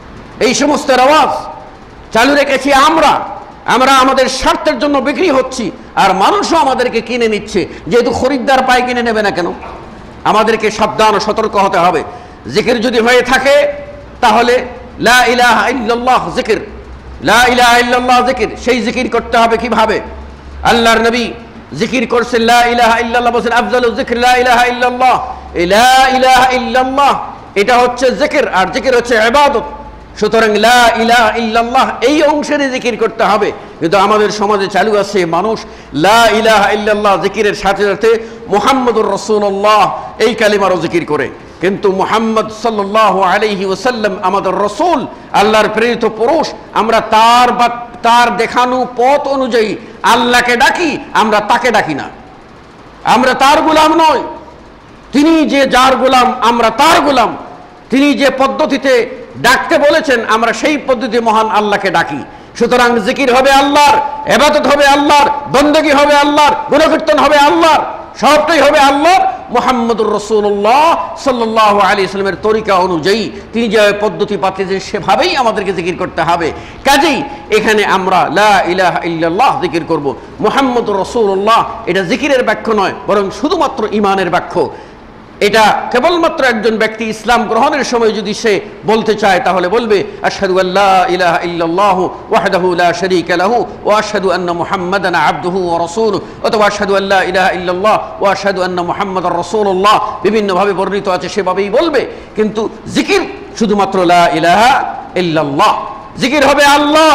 Speaker 3: এই সমস্ত রেওয়াজ চালু রেখেছি আমরা আমরা আমাদের স্বার্থের জন্য বিক্রি হচ্ছি, আর মানুষও আমাদেরকে কিনে নিচ্ছে। যেহেতু খরিদ্দার পায়, কিনে নেবে না কেন? আমাদেরকে সাবধান ও সতর্ক হতে হবে। জিকির যদি হয়ে থাকে তাহলে লা ইলাহা ইল্লাল্লাহ জিকির, লা ইলাহা ইল্লাল্লাহ জিকির, সেই জিকির করতে হবে কিভাবে? আল্লাহর নবী জিকির করছেন লা ইলাহা ইল্লাল্লাহ, বলেন আফজালুজ যিকর লা ইলাহা ইল্লাল্লাহ। লা ইলাহা ইল্লাল্লাহ এটা হচ্ছে জিকির, আর জিকির হচ্ছে ইবাদত। সুতরাং লা ইলাহা ইল্লাল্লাহ এই অংশের জিকির করতে হবে। কিন্তু আমাদের সমাজে চালু আছে, মানুষ লা ইলাহা ইল্লাল্লাহ জিকিরের সাথে সাথে মুহাম্মদুর রাসূলুল্লাহ এই কালিমারও জিকির করে। কিন্তু মুহাম্মদ সাল্লাল্লাহু আলাইহি ওয়াসাল্লাম আমাদের রাসূল, আল্লাহর প্রেরিত পুরুষ, আমরা তার বা তার দেখানো পথ অনুযায়ী আল্লাহকে ডাকি, আমরা তাকে ডাকি না। আমরা তার গোলাম নয়, তিনি যে যার গোলাম আমরা তার গোলাম। তিনি যে পদ্ধতিতে ডাকতে বলেছেন আমরা সেই পদ্ধতি মহান আল্লাহকে ডাকি। সুতরাং জিকির হবে আল্লাহর, ইবাদত হবে আল্লাহর, বندگی হবে আল্লাহর, গুণকীর্তন হবে আল্লাহর, সবটাই হবে আল্লাহর। মুহাম্মদুর রাসূলুল্লাহ সাল্লাল্লাহু আলাইহি ওয়াসাল্লামের তরিকা অনুযায়ী তিনি যে পদ্ধতি পাঠিয়েছেন সেভাবেই আমাদেরকে জিকির করতে হবে। কাজেই এখানে আমরা লা ইলাহা ইল্লাল্লাহ জিকির করব। মুহাম্মদুর রাসূলুল্লাহ এটা জিকিরের বাক্য নয়, বরং শুধুমাত্র ঈমানের বাক্য। এটা কেবলমাত্র একজন ব্যক্তি ইসলাম গ্রহণের সময় যদি সে বলতে চায় তাহলে বলবে আশহাদু আল্লা ইলাহা ইল্লাল্লাহু ওয়াহদাহু লা শারীকা লাহু ওয়া আশহাদু আন্না মুহাম্মাদান আবদুহু ওয়া রাসূলুহু, অথবা আশহাদু আল্লা ইলাহা ইল্লাল্লাহ ওয়া আশহাদু আন্না মুহাম্মাদার রাসূলুল্লাহ, বিভিন্নভাবে বর্ণিত আছে, সেভাবেই বলবে। কিন্তু জিকির শুধুমাত্র লা ইলাহা ইল্লাল্লাহ, জিকির হবে আল্লাহ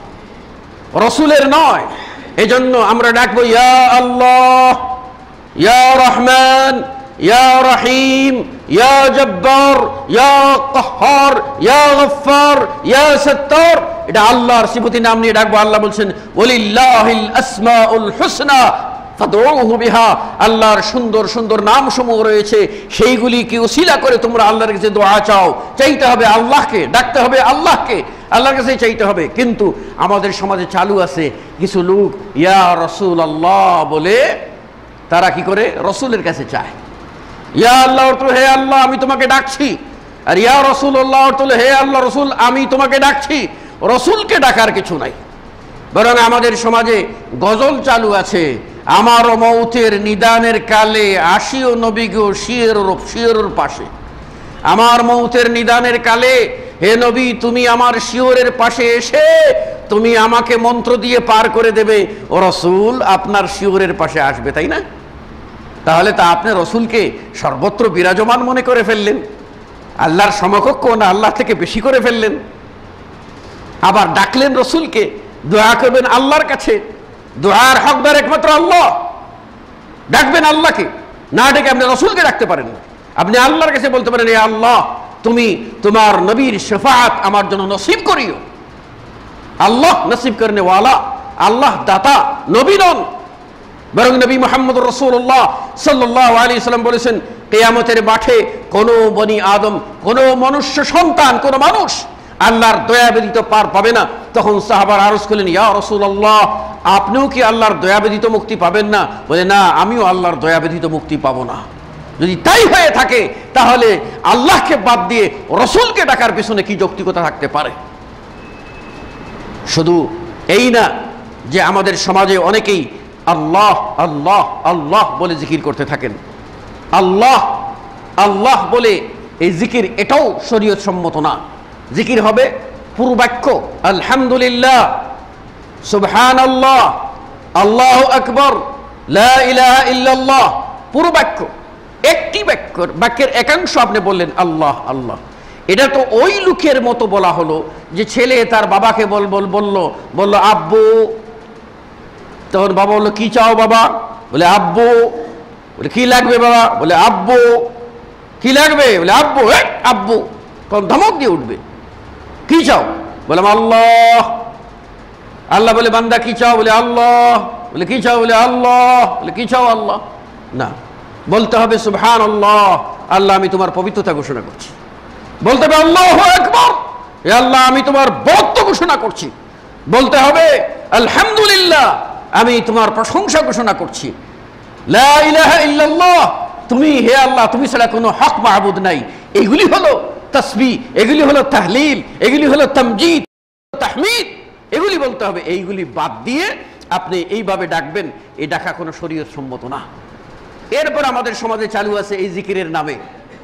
Speaker 3: রাসূলের নয়। এজন্য আমরা ডাকবো ইয়া আল্লাহ, ইয়া রহমান, ইয়া রহিম, ইয়া জব্বার, ইয়া কাহ্হার, ইয়া গফফার, ইয়া সত্তার। এটা আল্লাহর সিফতি নাম নিয়ে ডাকবো। আল্লাহ বলছেন ওয়ালিল্লাহিল আসমাউল হুসনা ফাদউহু বিহা, আল্লাহর সুন্দর সুন্দর নামসমূহ রয়েছে, সেইগুলিকে উসিলা করে তোমরা আল্লাহর কাছে দোয়া চাও। চাইতে হবে আল্লাহকে, ডাকতে হবে আল্লাহকে, আল্লাহর কাছে চাইতে হবে। কিন্তু আমাদের সমাজে চালু আছে কিছু লোক ইয়া রাসূলুল্লাহ বলে তারা কি করে রাসূলের কাছে চায়। ইয়া আল্লাহ অর্থ হে আল্লাহ আমি তোমাকে ডাকছি, আর ইয়া রাসূলুল্লাহ অর্থ হে আল্লাহ রাসূল আমি তোমাকে ডাকছি। রাসূলকে ডাকার কিছু নাই। বরং আমাদের সমাজে গজল চালু আছে, আমার মৌতের নিদানের কালে আসিও নবী গো শিয়রের শিয়রের পাশে। আমার মৌতের নিদানের কালে হে নবী তুমি আমার শিয়রের পাশে এসে তুমি আমাকে মন্ত্র দিয়ে পার করে দেবে। ও রাসূল আপনার শিয়রের পাশে আসবে, তাই না? তাহলে তা আপনি রসুলকে সর্বত্র বিরাজমান মনে করে ফেললেন, আল্লাহর সমকক্ষ না আল্লাহ থেকে বেশি করে ফেললেন। আবার ডাকলেন রসুলকে, দোয়া করবেন আল্লাহর কাছে, দোয়ার হকদার একমাত্র আল্লাহ। ডাকবেন আল্লাহকে, না ডেকে আপনি রসুলকে ডাকতে পারেন না। আপনি আল্লাহর কাছে বলতে পারেন হে আল্লাহ তুমি তোমার নবীর শাফাআত আমার জন্য নসিব করিও। আল্লাহ নসিব করনে ওয়ালা, আল্লাহ দাতা, নবী নন। বরং নবী মুহাম্মদুর রাসূলুল্লাহ সাল্লাল্লাহু আলাইহি ওয়াসাল্লাম বলেছেন কিয়ামতের মাঠে কোনো বনি আদম, কোনো মনুষ্য সন্তান, কোনো মানুষ আল্লাহর দয়া ব্যতীত পার পাবে না। তখন সাহাবারা আরজ করলেন ইয়া রাসূলুল্লাহ আপনিও কি আল্লাহর দয়া ব্যতীত মুক্তি পাবেন না? বলে না আমিও আল্লাহর দয়া ব্যতীত মুক্তি পাবো না। যদি তাই হয়ে থাকে তাহলে আল্লাহকে বাদ দিয়ে রসুলকে ডাকার পিছনে কি যৌক্তিকতা থাকতে পারে? শুধু এই না যে আমাদের সমাজে অনেকেই আল্লাহ আল্লাহ আল্লাহ বলে জিকির করতে থাকেন। আল্লাহ আল্লাহ বলে এই জিকির এটাও শরীয়ত সম্মত না। জিকির হবে পুরো বাক্য আলহামদুলিল্লাহ, সুবহানাল্লাহ, আল্লাহু আকবার, লা ইলাহা ইল্লাল্লাহ, পুরো বাক্য, একটি বাক্য, বাক্যের একাংশ আপনি বললেন আল্লাহ আল্লাহ। এটা তো ওই লোকের মতো বলা হলো যে ছেলে তার বাবাকে বল বল বলল বলল আব্বু, তখন বাবা বললো কি চাও বাবা? বলে আব্বু। বলে কি লাগবে বাবা? বলে আব্বু। কি লাগবে? বলে আব্বু। আব্বু তখন ধমক দিয়ে উঠবে। কি চাও? বললাম আল্লাহ। আল্লাহ বলে বান্দা কি চাও? বলে আল্লাহ। বলে কি চাও? বলে আল্লাহ। বলে কি চাও? আল্লাহ। না, বলতে হবে সুবহানাল্লাহ, আল্লাহ আমি তোমার পবিত্রতা ঘোষণা করছি। বলতে হবে আল্লাহু আকবার, হে আল্লাহ আমি তোমার বরত্ব ঘোষণা করছি। বলতে হবে আলহামদুলিল্লাহ, আমি তোমার প্রশংসা ঘোষণা করছি। লা ইলাহা ইল্লাল্লাহ, তুমি হে আল্লাহ তুমি ছাড়া কোনো হক মাবুদ নাই। এগুলি হলো তাসবিহ, এগুলি হলো তাহলিল, এগুলি হলো তামজিদ, তাহমিদ, এগুলি বলতে হবে। এইগুলি বাদ দিয়ে আপনি এইভাবে ডাকবেন, এই ডাকা কোনো শরীয়ত সম্মত না। এরপর আমাদের সমাজে চালু আছে এই জিকিরের নামে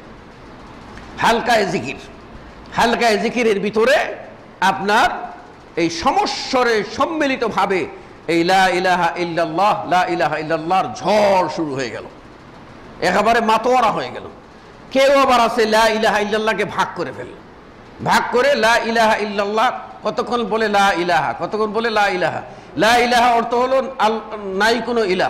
Speaker 3: হালকায় জিকির। হালকায় জিকিরের ভিতরে আপনার এই সমস্বরে সম্মিলিতভাবে এই লা ইলাহা ইল্লাল্লাহ, লা ইলাহা ইল্লাল্লাহর ঝড় শুরু হয়ে গেল, একেবারে মাতোয়ারা হয়ে গেল। কেউ আবার আছে লা ইলাহা ইল্লাল্লাহকে ভাগ করে ফেলল, ভাগ করে লা ইলাহা ইল্লাল্লাহ কতক্ষণ বলে লা ইলাহা, কতক্ষণ বলে লা ইলাহা। লা ইলাহা অর্থ হলো নাই কোনো ইলাহ,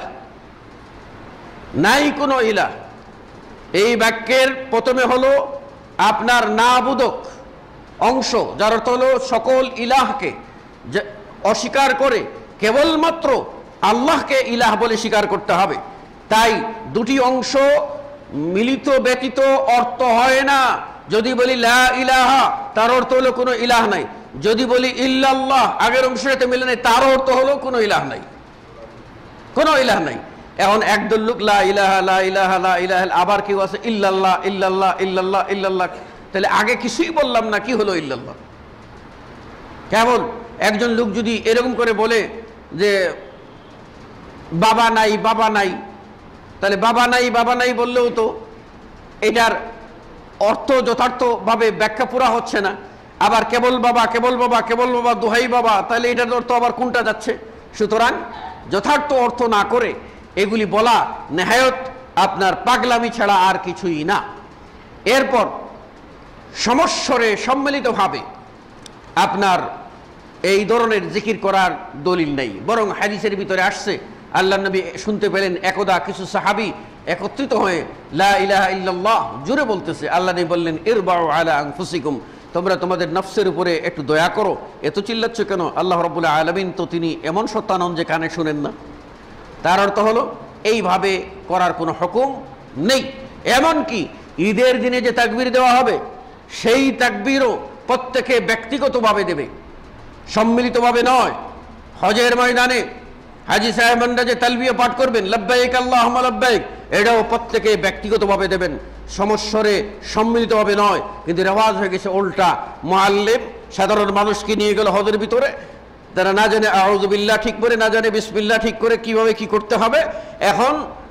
Speaker 3: নাই কোনো ইলাহ। এই বাক্যের প্রথমে হলো আপনার নাবুদক অংশ, যার অর্থ হলো সকল ইলাহকে অস্বীকার করে কেবলমাত্র আল্লাহকে ইলাহ বলে স্বীকার করতে হবে। তাই দুটি অংশ মিলিত ব্যতীত অর্থ হয় না। যদি বলি লা ইলাহা, তার অর্থ হলো কোনো ইলাহ নাই। যদি বলি ইল্লাল্লাহ, আগের অংশটাতে মিলে নেই, তার অর্থ হলো কোনো ইলাহ নাই, কোনো ইলাহ নাই। এখন একদল লোক লা ইলাহা লা ইলাহা লা ইলাহা, আবার কেউ আছে ইল্লাল্লাহ ইল্লাল্লাহ ইল্লাল্লাহ ইল্লাল্লাহ। তাহলে আগে কিছুই বললাম না, কি হলো ইল্লাল্লাহ? কেবল একজন লোক যদি এরকম করে বলে যে বাবা নাই বাবা নাই, তাহলে বাবা নাই বাবা নাই বললেও তো এটার অর্থ যথার্থভাবে ব্যাখ্যা পুরা হচ্ছে না। আবার কেবল বাবা কেবল বাবা কেবল বাবা দোহাই বাবা, তাহলে এটার অর্থ আবার কোনটা যাচ্ছে? সুতরাং যথার্থ অর্থ না করে এগুলি বলা নেহায়ত আপনার পাগলামি ছাড়া আর কিছুই না। এরপর সমস্বরে সম্মিলিতভাবে আপনার এই ধরনের জিকির করার দলিল নেই, বরং হাদিসের ভিতরে আসছে আল্লাহ নবী শুনতে পেলেন একদা কিছু সাহাবী একত্রিত হয়ে লা ইলাহা ইল্লাল্লাহ জোরে বলতেছে। আল্লাহ নবী বললেন ইরবাউ আলা আনফুসিকুম, তোমরা তোমাদের নফসের উপরে একটু দয়া করো, এত চিল্লাচ্ছ কেন? আল্লাহ রাব্বুল আলামিন তো তিনি এমন সত্তা নন যে কানে শুনেন না। তার অর্থ হলো এইভাবে করার কোনো হুকুম নেই। এমনকি ঈদের দিনে যে তাকবীর দেওয়া হবে সেই তাকবীরও প্রত্যেকে ব্যক্তিগতভাবে দেবে, সম্মিলিতভাবে নয়। হজের ময়দানে হাজী সাহেবানরা যে তালবিয়া পাঠ করবেন লব্বাইক আল্লাহুম্মা লব্বাইক, এটাও প্রত্যেকে ব্যক্তিগতভাবে দেবেন, সমস্বরে সম্মিলিতভাবে নয়। কিন্তু রেওয়াজ হয়ে গেছে উল্টা, মুআল্লিম সাধারণ মানুষকে নিয়ে গেল হজের ভিতরে, তারা না জানে আউযু বিল্লাহ ঠিক করে, না জানে বিসমিল্লাহ ঠিক করে কিভাবে কি করতে হবে। এখন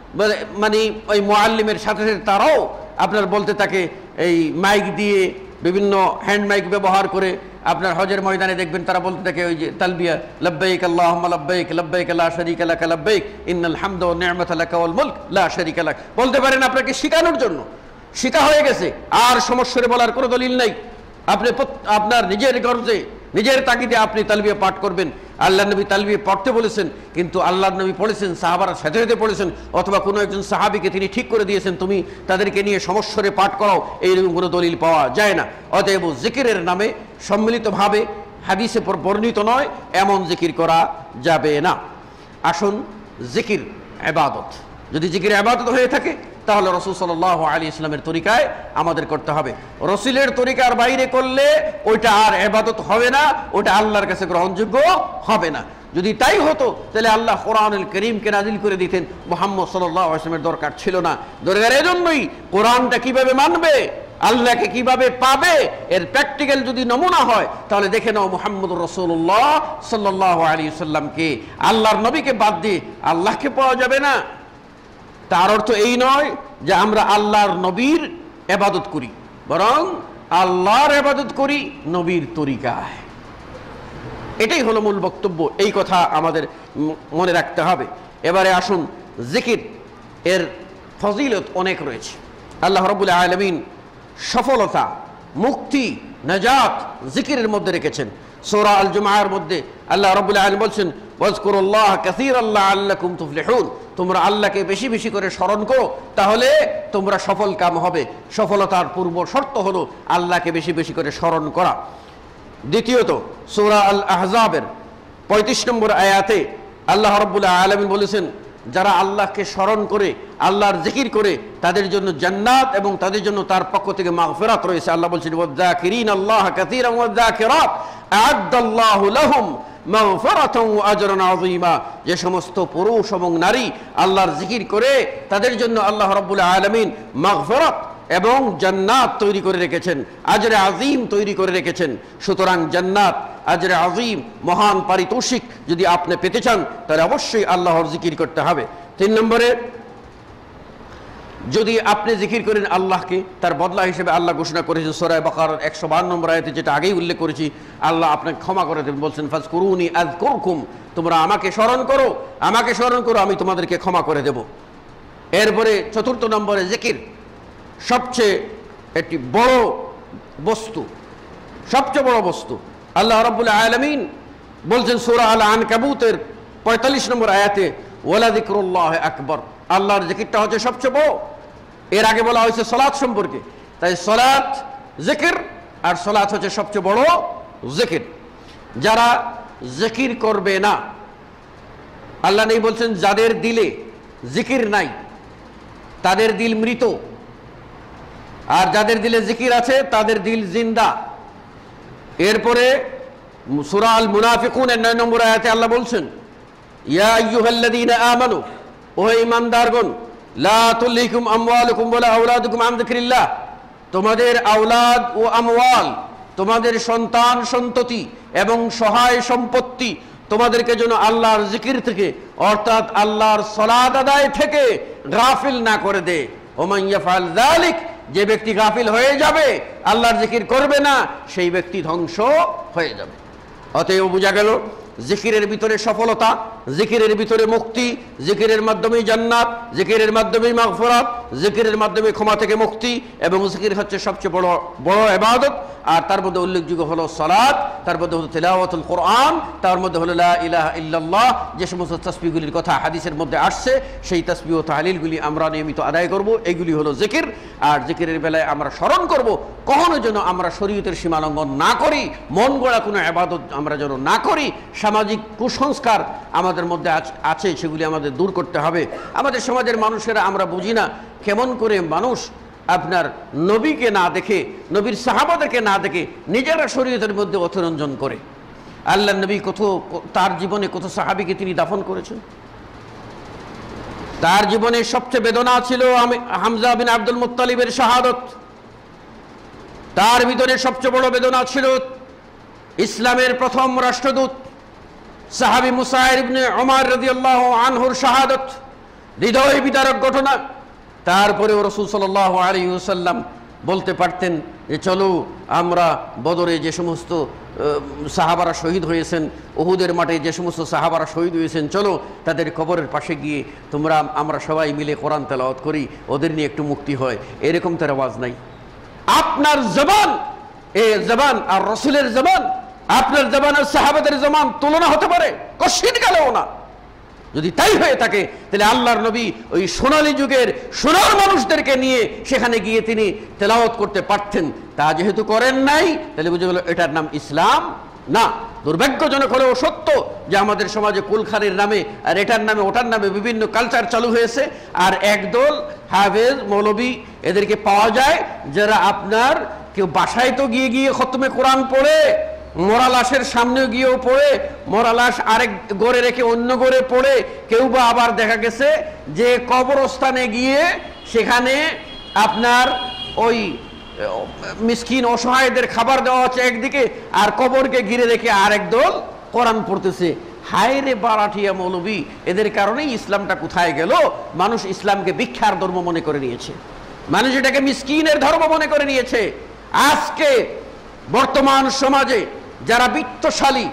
Speaker 3: মানে ওই মুআল্লিমের সাথে সাথে তারাও আপনার বলতে থাকে এই মাইক দিয়ে, বিভিন্ন হ্যান্ড মাইক ব্যবহার করে আপনার হজের ময়দানে দেখবেন তারা বলতে থাকে ওই যে তালবিয়া লব্বাইক আল্লাহুম্মা লব্বাইক লব্বাইক লা শারীকা লাক লব্বাইক ইন্নাল হামদা ওয়ান নি'মাতা লাক ওয়াল মুলক লা শারীকা লাক। বলতে পারেন আপনাকে শেখানোর জন্য, শেখা হয়ে গেছে, আর সমস্যারে বলার কোনো দলিল নাই। আপনি আপনার নিজের গর্জে নিজের তাগিদে আপনি তালবিয়া পাঠ করবেন। আল্লাহ নবী তালবিয়া পড়তে বলেছেন, কিন্তু আল্লাহ নবী পড়েছেন, সাহাবারা সাথে সাথে পড়েছেন, অথবা কোনো একজন সাহাবীকে তিনি ঠিক করে দিয়েছেন তুমি তাদেরকে নিয়ে সমস্বরে পাঠ করাও, এইরকম কোনো দলিল পাওয়া যায় না। অতএব জিকিরের নামে সম্মিলিতভাবে হাদিসে বর্ণিত নয় এমন জিকির করা যাবে না। আসুন, জিকির ইবাদত, যদি জিকির ইবাদত হয়ে থাকে তাহলে রাসূল সাল্লাল্লাহু আলাইহি ওয়াসাল্লামের তরিকায় আমাদের করতে হবে। রাসূলের তরিকার বাইরে করলে ওইটা আর ইবাদত হবে না, ওটা আল্লাহর কাছে গ্রহণযোগ্য হবে না। যদি তাই হতো তাহলে আল্লাহ কোরআনুল কারীমকে নাজিল করে দিতেন, মুহাম্মদ সাল্লাল্লাহু আলাইহি ওয়াসাল্লামের দরকার ছিল না। দরকার এজন্যই কোরআনটা কিভাবে মানবে, আল্লাহকে কিভাবে পাবে, এর প্র্যাকটিক্যাল যদি নমুনা হয় তাহলে দেখে নাও মুহাম্মদুর রাসূলুল্লাহ সাল্লাল্লাহু আলাইহি ওয়াসাল্লামকে, আল্লাহর নবীকে বাদ দিয়ে আল্লাহকে পাওয়া যাবে না। তার অর্থ এই নয় যে আমরা আল্লাহর নবীর ইবাদত করি, বরং আল্লাহর ইবাদত করি নবীর তরিকায়। এটাই হলো মূল বক্তব্য, এই কথা আমাদের মনে রাখতে হবে। এবারে আসুন, জিকির এর ফজিলত অনেক রয়েছে। আল্লাহ রাব্বুল আলামিন সফলতা, মুক্তি, নাজাত জিকিরের মধ্যে রেখেছেন। সূরা আল জুমআর মধ্যে আল্লাহ রাব্বুল আলামিন বলছেন, ওয়াজকুরুল্লাহ কাসীরান লাআল্লাকুম তুফলিহুন, তোমরা আল্লাহকে বেশি বেশি করে স্মরণ করো, তাহলে তোমরা সফল কাম হবে। সফলতার পূর্ব শর্ত হলো আল্লাহকে বেশি বেশি করে স্মরণ করা। দ্বিতীয়ত, সূরা আল আহজাবের পঁয়ত্রিশ নম্বর আয়াতে আল্লাহ রাব্বুল আলামিন বলেছেন, যারা আল্লাহকে স্মরণ করে, আল্লাহর জিকির করে, তাদের জন্য জান্নাত এবং তাদের জন্য তার পক্ষ থেকে মাগফিরাত রয়েছে। আল্লাহ বলছেন, ওয়াযাকিরিনাল্লাহ কাসীরান ওয়াযাকিরাত আ'আদ্দাল্লাহু লাহুম মাগফিরাতান ওয়া আজরান আযীমা। যে সমস্ত পুরুষ এবং নারী আল্লাহর জিকির করে, তাদের জন্য আল্লাহ রাব্বুল আলামিন মাগফিরাত এবং জান্নাত তৈরি করে রেখেছেন, আজরে আজিম তৈরি করে রেখেছেন। সুতরাং জান্নাত, আজরে আজিম, মহান পারিতোষিক যদি আপনি পেতে চান, তাহলে অবশ্যই আল্লাহর জিকির করতে হবে। তিন নম্বরে, যদি আপনি জিকির করেন আল্লাহকে, তার বদলা হিসেবে আল্লাহ ঘোষণা করেছেন সূরা বাকারার একশো বান্ন নম্বর আয়াতে, যেটা আগেই উল্লেখ করেছি, আল্লাহ আপনাকে ক্ষমা করে দেবেন। বলছেন, ফাজকুরুনি আযকুরকুম, তোমরা আমাকে স্মরণ করো, আমাকে স্মরণ করো, আমি তোমাদেরকে ক্ষমা করে দেব। এরপরে চতুর্থ নম্বরে, জিকির সবচেয়ে একটি বড় বস্তু, সবচেয়ে বড় বস্তু। আল্লাহ রাব্বুল আলামিন বলছেন সূরা আল আনকাবুতের পঁয়তাল্লিশ নম্বর আয়াতে, ওয়ালা যিকরুল্লাহ আকবার, আল্লাহর জিকিরটা হচ্ছে সবচেয়ে বড়। এর আগে বলা হয়েছে সালাত সম্পর্কে, তাই সালাত জিকির, আর সালাত হচ্ছে সবচেয়ে বড় জিকির। যারা জিকির করবে না, আল্লাহ নেই বলছেন, যাদের দিলে জিকির নাই তাদের দিল মৃত, আর যাদের দিলে জিকির আছে তাদের দিল জিন্দা। এরপরে সূরা আল মুনাফিকুন এর নয় নম্বর আয়াতে আল্লাহ বলছেন, ইয়া আইয়ুহাল্লাযীনা আমানু, ও ঈমানদারগণ, লা তুলহিকুম আমওয়ালুকুম ওয়ালা আওলাদুকুম আন যিকরিল্লাহ, তোমাদের আওলাদ ও আমওয়াল, তোমাদের সন্তান সন্ততি এবং সহায় সম্পত্তি তোমাদেরকে যেন আল্লাহর জিকির থেকে, অর্থাৎ আল্লাহর সালাত আদায় থেকে গাফিল না করে দে। ওমান ইয়াফআল যালিক, যে ব্যক্তি গাফিল হয়ে যাবে, আল্লাহর জিকির করবে না, সেই ব্যক্তি ধ্বংস হয়ে যাবে। অতএব বোঝা গেল, জিকিরের ভিতরে সফলতা, জিকিরের ভিতরে মুক্তি, জিকিরের মাধ্যমে জান্নাত, জিকিরের মাধ্যমে মাগফিরাত, জিকিরের মাধ্যমে ক্ষমা থেকে মুক্তি, এবং জিকির হচ্ছে সবচেয়ে বড় বড় ইবাদত। আর তার মধ্যে উল্লেখযোগ্য হলো সালাত, তার মধ্যে হলো তিলাওয়াতুল কোরআন, তার মধ্যে হলো লা ইলাহা ইল্লাল্লাহ। যে সমস্ত তাসবিহগুলির কথা হাদিসের মধ্যে আসছে, সেই তাসবিহ ও তাহলিলগুলি আমরা নিয়মিত আদায় করব, এগুলি হলো জিকির। আর জিকিরের বেলায় আমরা স্মরণ করব, কখনো যেন আমরা শরীয়তের সীমা লঙ্ঘন না করি, মন গড়া কোনো ইবাদত আমরা যেন না করি। সামাজিক কুসংস্কার আমাদের মধ্যে আছে, সেগুলি আমাদের দূর করতে হবে। আমাদের সমাজের মানুষেরা আমরা বুঝি না কেমন করে মানুষ আপনার নবীকে না দেখে, নবীর সাহাবাদেরকে না দেখে নিজেরা শরীয়তের মধ্যে অতিরঞ্জন করে। আল্লাহ নবী কত, তার জীবনে কত সাহাবীকে তিনি দাফন করেছেন। তার জীবনে সবচেয়ে বেদনা ছিল হামজা বিন আব্দুল মুত্তালিবের শাহাদত। তার ভিতরে সবচেয়ে বড় বেদনা ছিল ইসলামের প্রথম রাষ্ট্রদূত সাহাবী মুসাইর ইবনে উমর রাদিয়াল্লাহু আনহুর শাহাদত, হৃদয় বিদারক ঘটনা। তারপরেও রাসূল সাল্লাল্লাহু আলাইহি ওয়াসাল্লাম বলতে পারতেন যে চলো আমরা বদরে যে সমস্ত সাহাবারা শহীদ হয়েছেন, উহুদের মাঠে যে সমস্ত সাহাবারা শহীদ হয়েছেন, চলো তাদের কবরের পাশে গিয়ে তোমরা আমরা সবাই মিলে কোরআন তেলাওয়াত করি, ওদের নিয়ে একটু মুক্তি হয়। এরকম তার আওয়াজ নাই। আপনার জবান, এ জবান আর রাসূলের জবান, আপনার জবান আর সাহাবাদের জবান তুলনা হতে পারে? কশিন গেলেও না। যদি তাই হয়ে থাকে, তাহলে আল্লাহর নবী ওই সোনালী যুগের সোনার মানুষদেরকে নিয়ে সেখানে গিয়ে তিনি তেলাওয়াত করতে পারতেন। তা যেহেতু করেন নাই, তাহলে বুঝে গেল এটার নাম ইসলাম না। দুর্ভাগ্যজনক হলেও সত্য যে আমাদের সমাজে কুলখানির নামে আর এটার নামে ওটার নামে বিভিন্ন কালচার চালু হয়েছে। আর একদল হাফেজ মৌলবী এদেরকে পাওয়া যায়, যারা আপনার কেউ বাসায় তো গিয়ে গিয়ে খতমে কোরআন পড়ে, মরা লাশের সামনেও গিয়েও পড়ে, মরা লাশ আরেক গড়ে রেখে অন্য গড়ে পড়ে, কেউ বা আবার দেখা গেছে যে কবরস্থানে গিয়ে সেখানে আপনার ওই মিসকিন অসহায়দের খাবার দেওয়া হচ্ছে একদিকে, আর কবরকে ঘিরে রেখে আরেক দল কোরআন পড়তেছে। হায় রে বারাঠিয়া মৌলবী, এদের কারণেই ইসলামটা কোথায় গেল? মানুষ ইসলামকে ভিক্ষার ধর্ম মনে করে নিয়েছে, মানুষ এটাকে মিসকিনের ধর্ম মনে করে নিয়েছে। আজকে বর্তমান সমাজে যারা বিত্তশালী,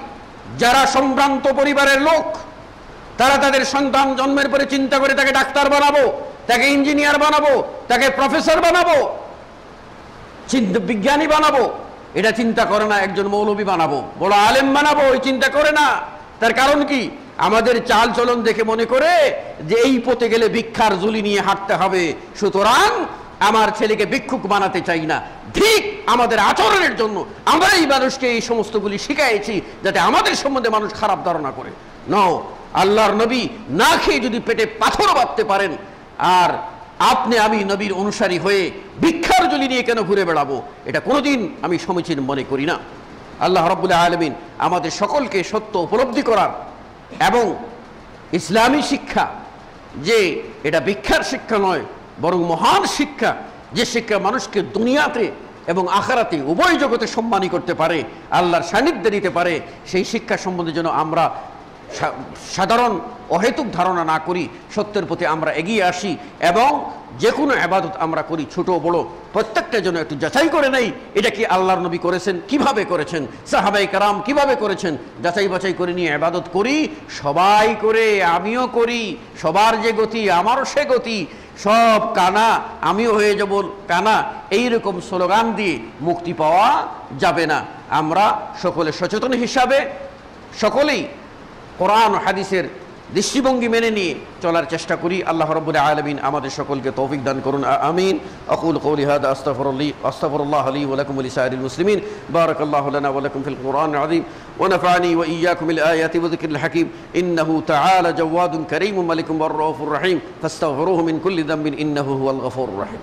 Speaker 3: যারা সম্ভ্রান্ত পরিবারের লোক, তারা তাদের সন্তান জন্মের পরে চিন্তা করে তাকে ডাক্তার বানাবো, তাকে ইঞ্জিনিয়ার বানাবো, তাকে প্রফেসর বানাবো, চিন্তা বিজ্ঞানী বানাবো, এটা চিন্তা করে না একজন মৌলবী বানাবো, বড় আলেম বানাবো, এই চিন্তা করে না। তার কারণ কি? আমাদের চাল চলন দেখে মনে করে যে এই পথে গেলে ভিক্ষার ঝুলি নিয়ে হাঁটতে হবে, সুতরাং আমার ছেলেকে ভিক্ষুক বানাতে চাই না। ঠিক আমাদের আচরণের জন্য আমরা এই মানুষকে এই সমস্তগুলি শিখাইছি যাতে আমাদের সম্বন্ধে মানুষ খারাপ ধারণা করে। নাও, আল্লাহর নবী না খেয়ে যদি পেটে পাথর বাঁধতে পারেন, আর আপনি আমি নবীর অনুসারী হয়ে ভিক্ষার ঝুলি নিয়ে কেন ঘুরে বেড়াবো? এটা কোনোদিন আমি সমীচীন মনে করি না। আল্লাহ রাব্বুল আলামিন আমাদের সকলকে সত্য উপলব্ধি করার এবং ইসলামী শিক্ষা, যে এটা ভিক্ষার শিক্ষা নয় বরং মহান শিক্ষা, যে শিক্ষা মানুষকে দুনিয়াতে এবং আখিরাতে উভয় জগতে সম্মানী করতে পারে, আল্লাহর সান্নিধ্যে দিতে পারে, সেই শিক্ষা সম্বন্ধে যেন আমরা সাধারণ অহেতুক ধারণা না করি, সত্যের প্রতি আমরা এগিয়ে আসি এবং যে কোনো ইবাদত আমরা করি ছোট বড় প্রত্যেকটা যেন একটু যাচাই করে নেই, এটা কি আল্লাহর নবী করেছেন, কিভাবে করেছেন, সাহাবায়ে কেরাম কিভাবে করেছেন, যাচাই বাছাই করে নিয়ে ইবাদত করি। সবাই করে, আমিও করি, সবার যে গতি আমারও সে গতি, সব কানা আমিও হয়ে যাব কানা, এইরকম স্লোগান দিয়ে মুক্তি পাওয়া যাবে না। আমরা সকলে সচেতন হিসাবে সকলেই কোরআন ও হাদিসের দৃষ্টিভঙ্গি মেনে নিয়ে চলার চেষ্টা করি। আল্লাহ রাব্বুল আলামিন আমাদের সকলকে তৌফিক দান করুন, আমিন। আকুলু কওলি হাদা আস্তাগফিরুল্লাহ আস্তাগফিরুল্লাহ লি ওয়া লাকুম ওয়া লিসাইরিল মুসলিমিন। বারাকাল্লাহু লানা ওয়া লাকুম ফিল কুরআনিল আযীম ওয়া নাফা'নি ওয়া ইয়্যাকুম বিল আয়াতি ওয়া যিকরিল হাকীম। ইন্নাহু তাআলা জাওয়াদুন কারীমুন মালিকুম ওয়ার রাউফুর রাহিম ফাস্তাগফিরুহু মিন কুল্লি যামবিন ইন্নাহু হুয়াল গফুরুর রাহিম।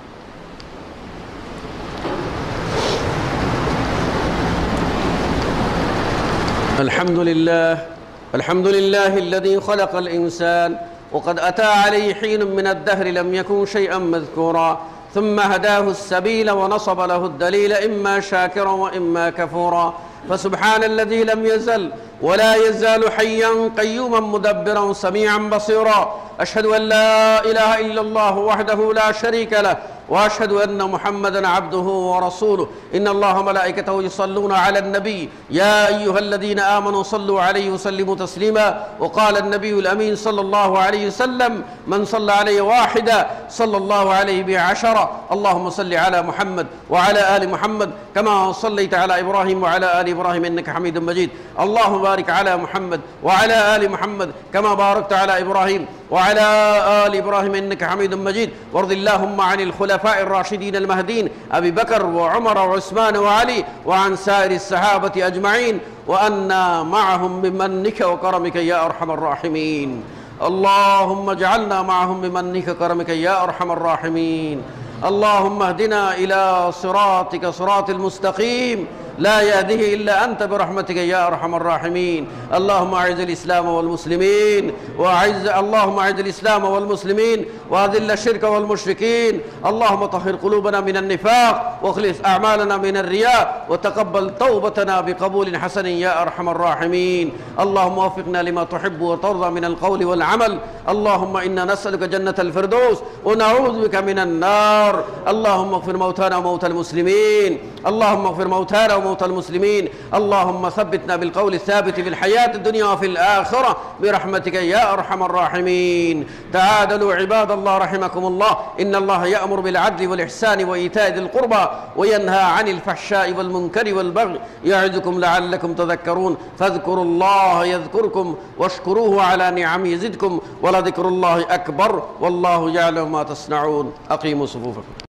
Speaker 3: আলহামদুলিল্লাহ الحمد لله الذي خلق الإنسان وقد أتى عليه حين من الدهر لم يكن شيئا مذكورا ثم هداه السبيل ونصب له الدليل إما شاكرا وإما كفورا فسبحان الذي لم يزل ولا يزال حيا قيوما مدبرا سميعا بصيرا أشهد أن لا إله إلا الله وحده لا شريك له وأشهد أن محمدا عبده ورسوله إن الله وملائكته يصلون على النبي يا أيها الذين آمنوا صلوا عليه وسلموا تسليما وقال النبي الأمين صلى الله عليه وسلم من صلى عليه واحدا صلى الله عليه بعشرة اللهم صل على محمد وعلى آل محمد كما صليت على إبراهيم وعلى آل إبراهيم إنك حميد مجيد اللهم بارك على محمد وعلى آل محمد كما باركت على إبراهيم وعلى آل إبراهيم إنك حميد مجيد وارض اللهم عن الخلفاء الراشدين المهديين أبي بكر وعمر وعثمان وعلي وعن سائر الصحابة أجمعين وأنا معهم بمنك وكرمك يا أرحم الراحمين اللهم اجعلنا معهم بمنك وكرمك يا أرحم الراحمين اللهم اهدنا إلى صراطك صراط المستقيم لا يهده إلا أنت برحمتك يا أرحم الراحمين اللهم أعز الإسلام والمسلمين وأعز اللهم أعز الإسلام والمسلمين وأذل الشرك والمشركين اللهم طهر قلوبنا من النفاق واخلص أعمالنا من الرياء وتقبل توبتنا بقبول حسن يا أرحم الراحمين اللهم وفقنا لما تحب وترضى من القول والعمل اللهم إنا نسألك جنة الفردوس ونعوذ بك من النار اللهم اغفر موتانا وموتى المسلمين اللهم اغفر موتانا وموتى المسلمين اللهم ثبتنا بالقول الثابت في الحياة الدنيا وفي الآخرة برحمتك يا أرحم الراحمين تعادلوا عباد الله رحمكم الله إن الله يأمر بالعدل والإحسان وإيتاء ذي القربى وينهى عن الفحشاء والمنكر والبغي يعظكم لعلكم تذكرون فاذكروا الله يذكركم واشكروه على نعمه يزدكم ولذكر الله أكبر والله يعلم ما تصنعون أقيموا صفوفكم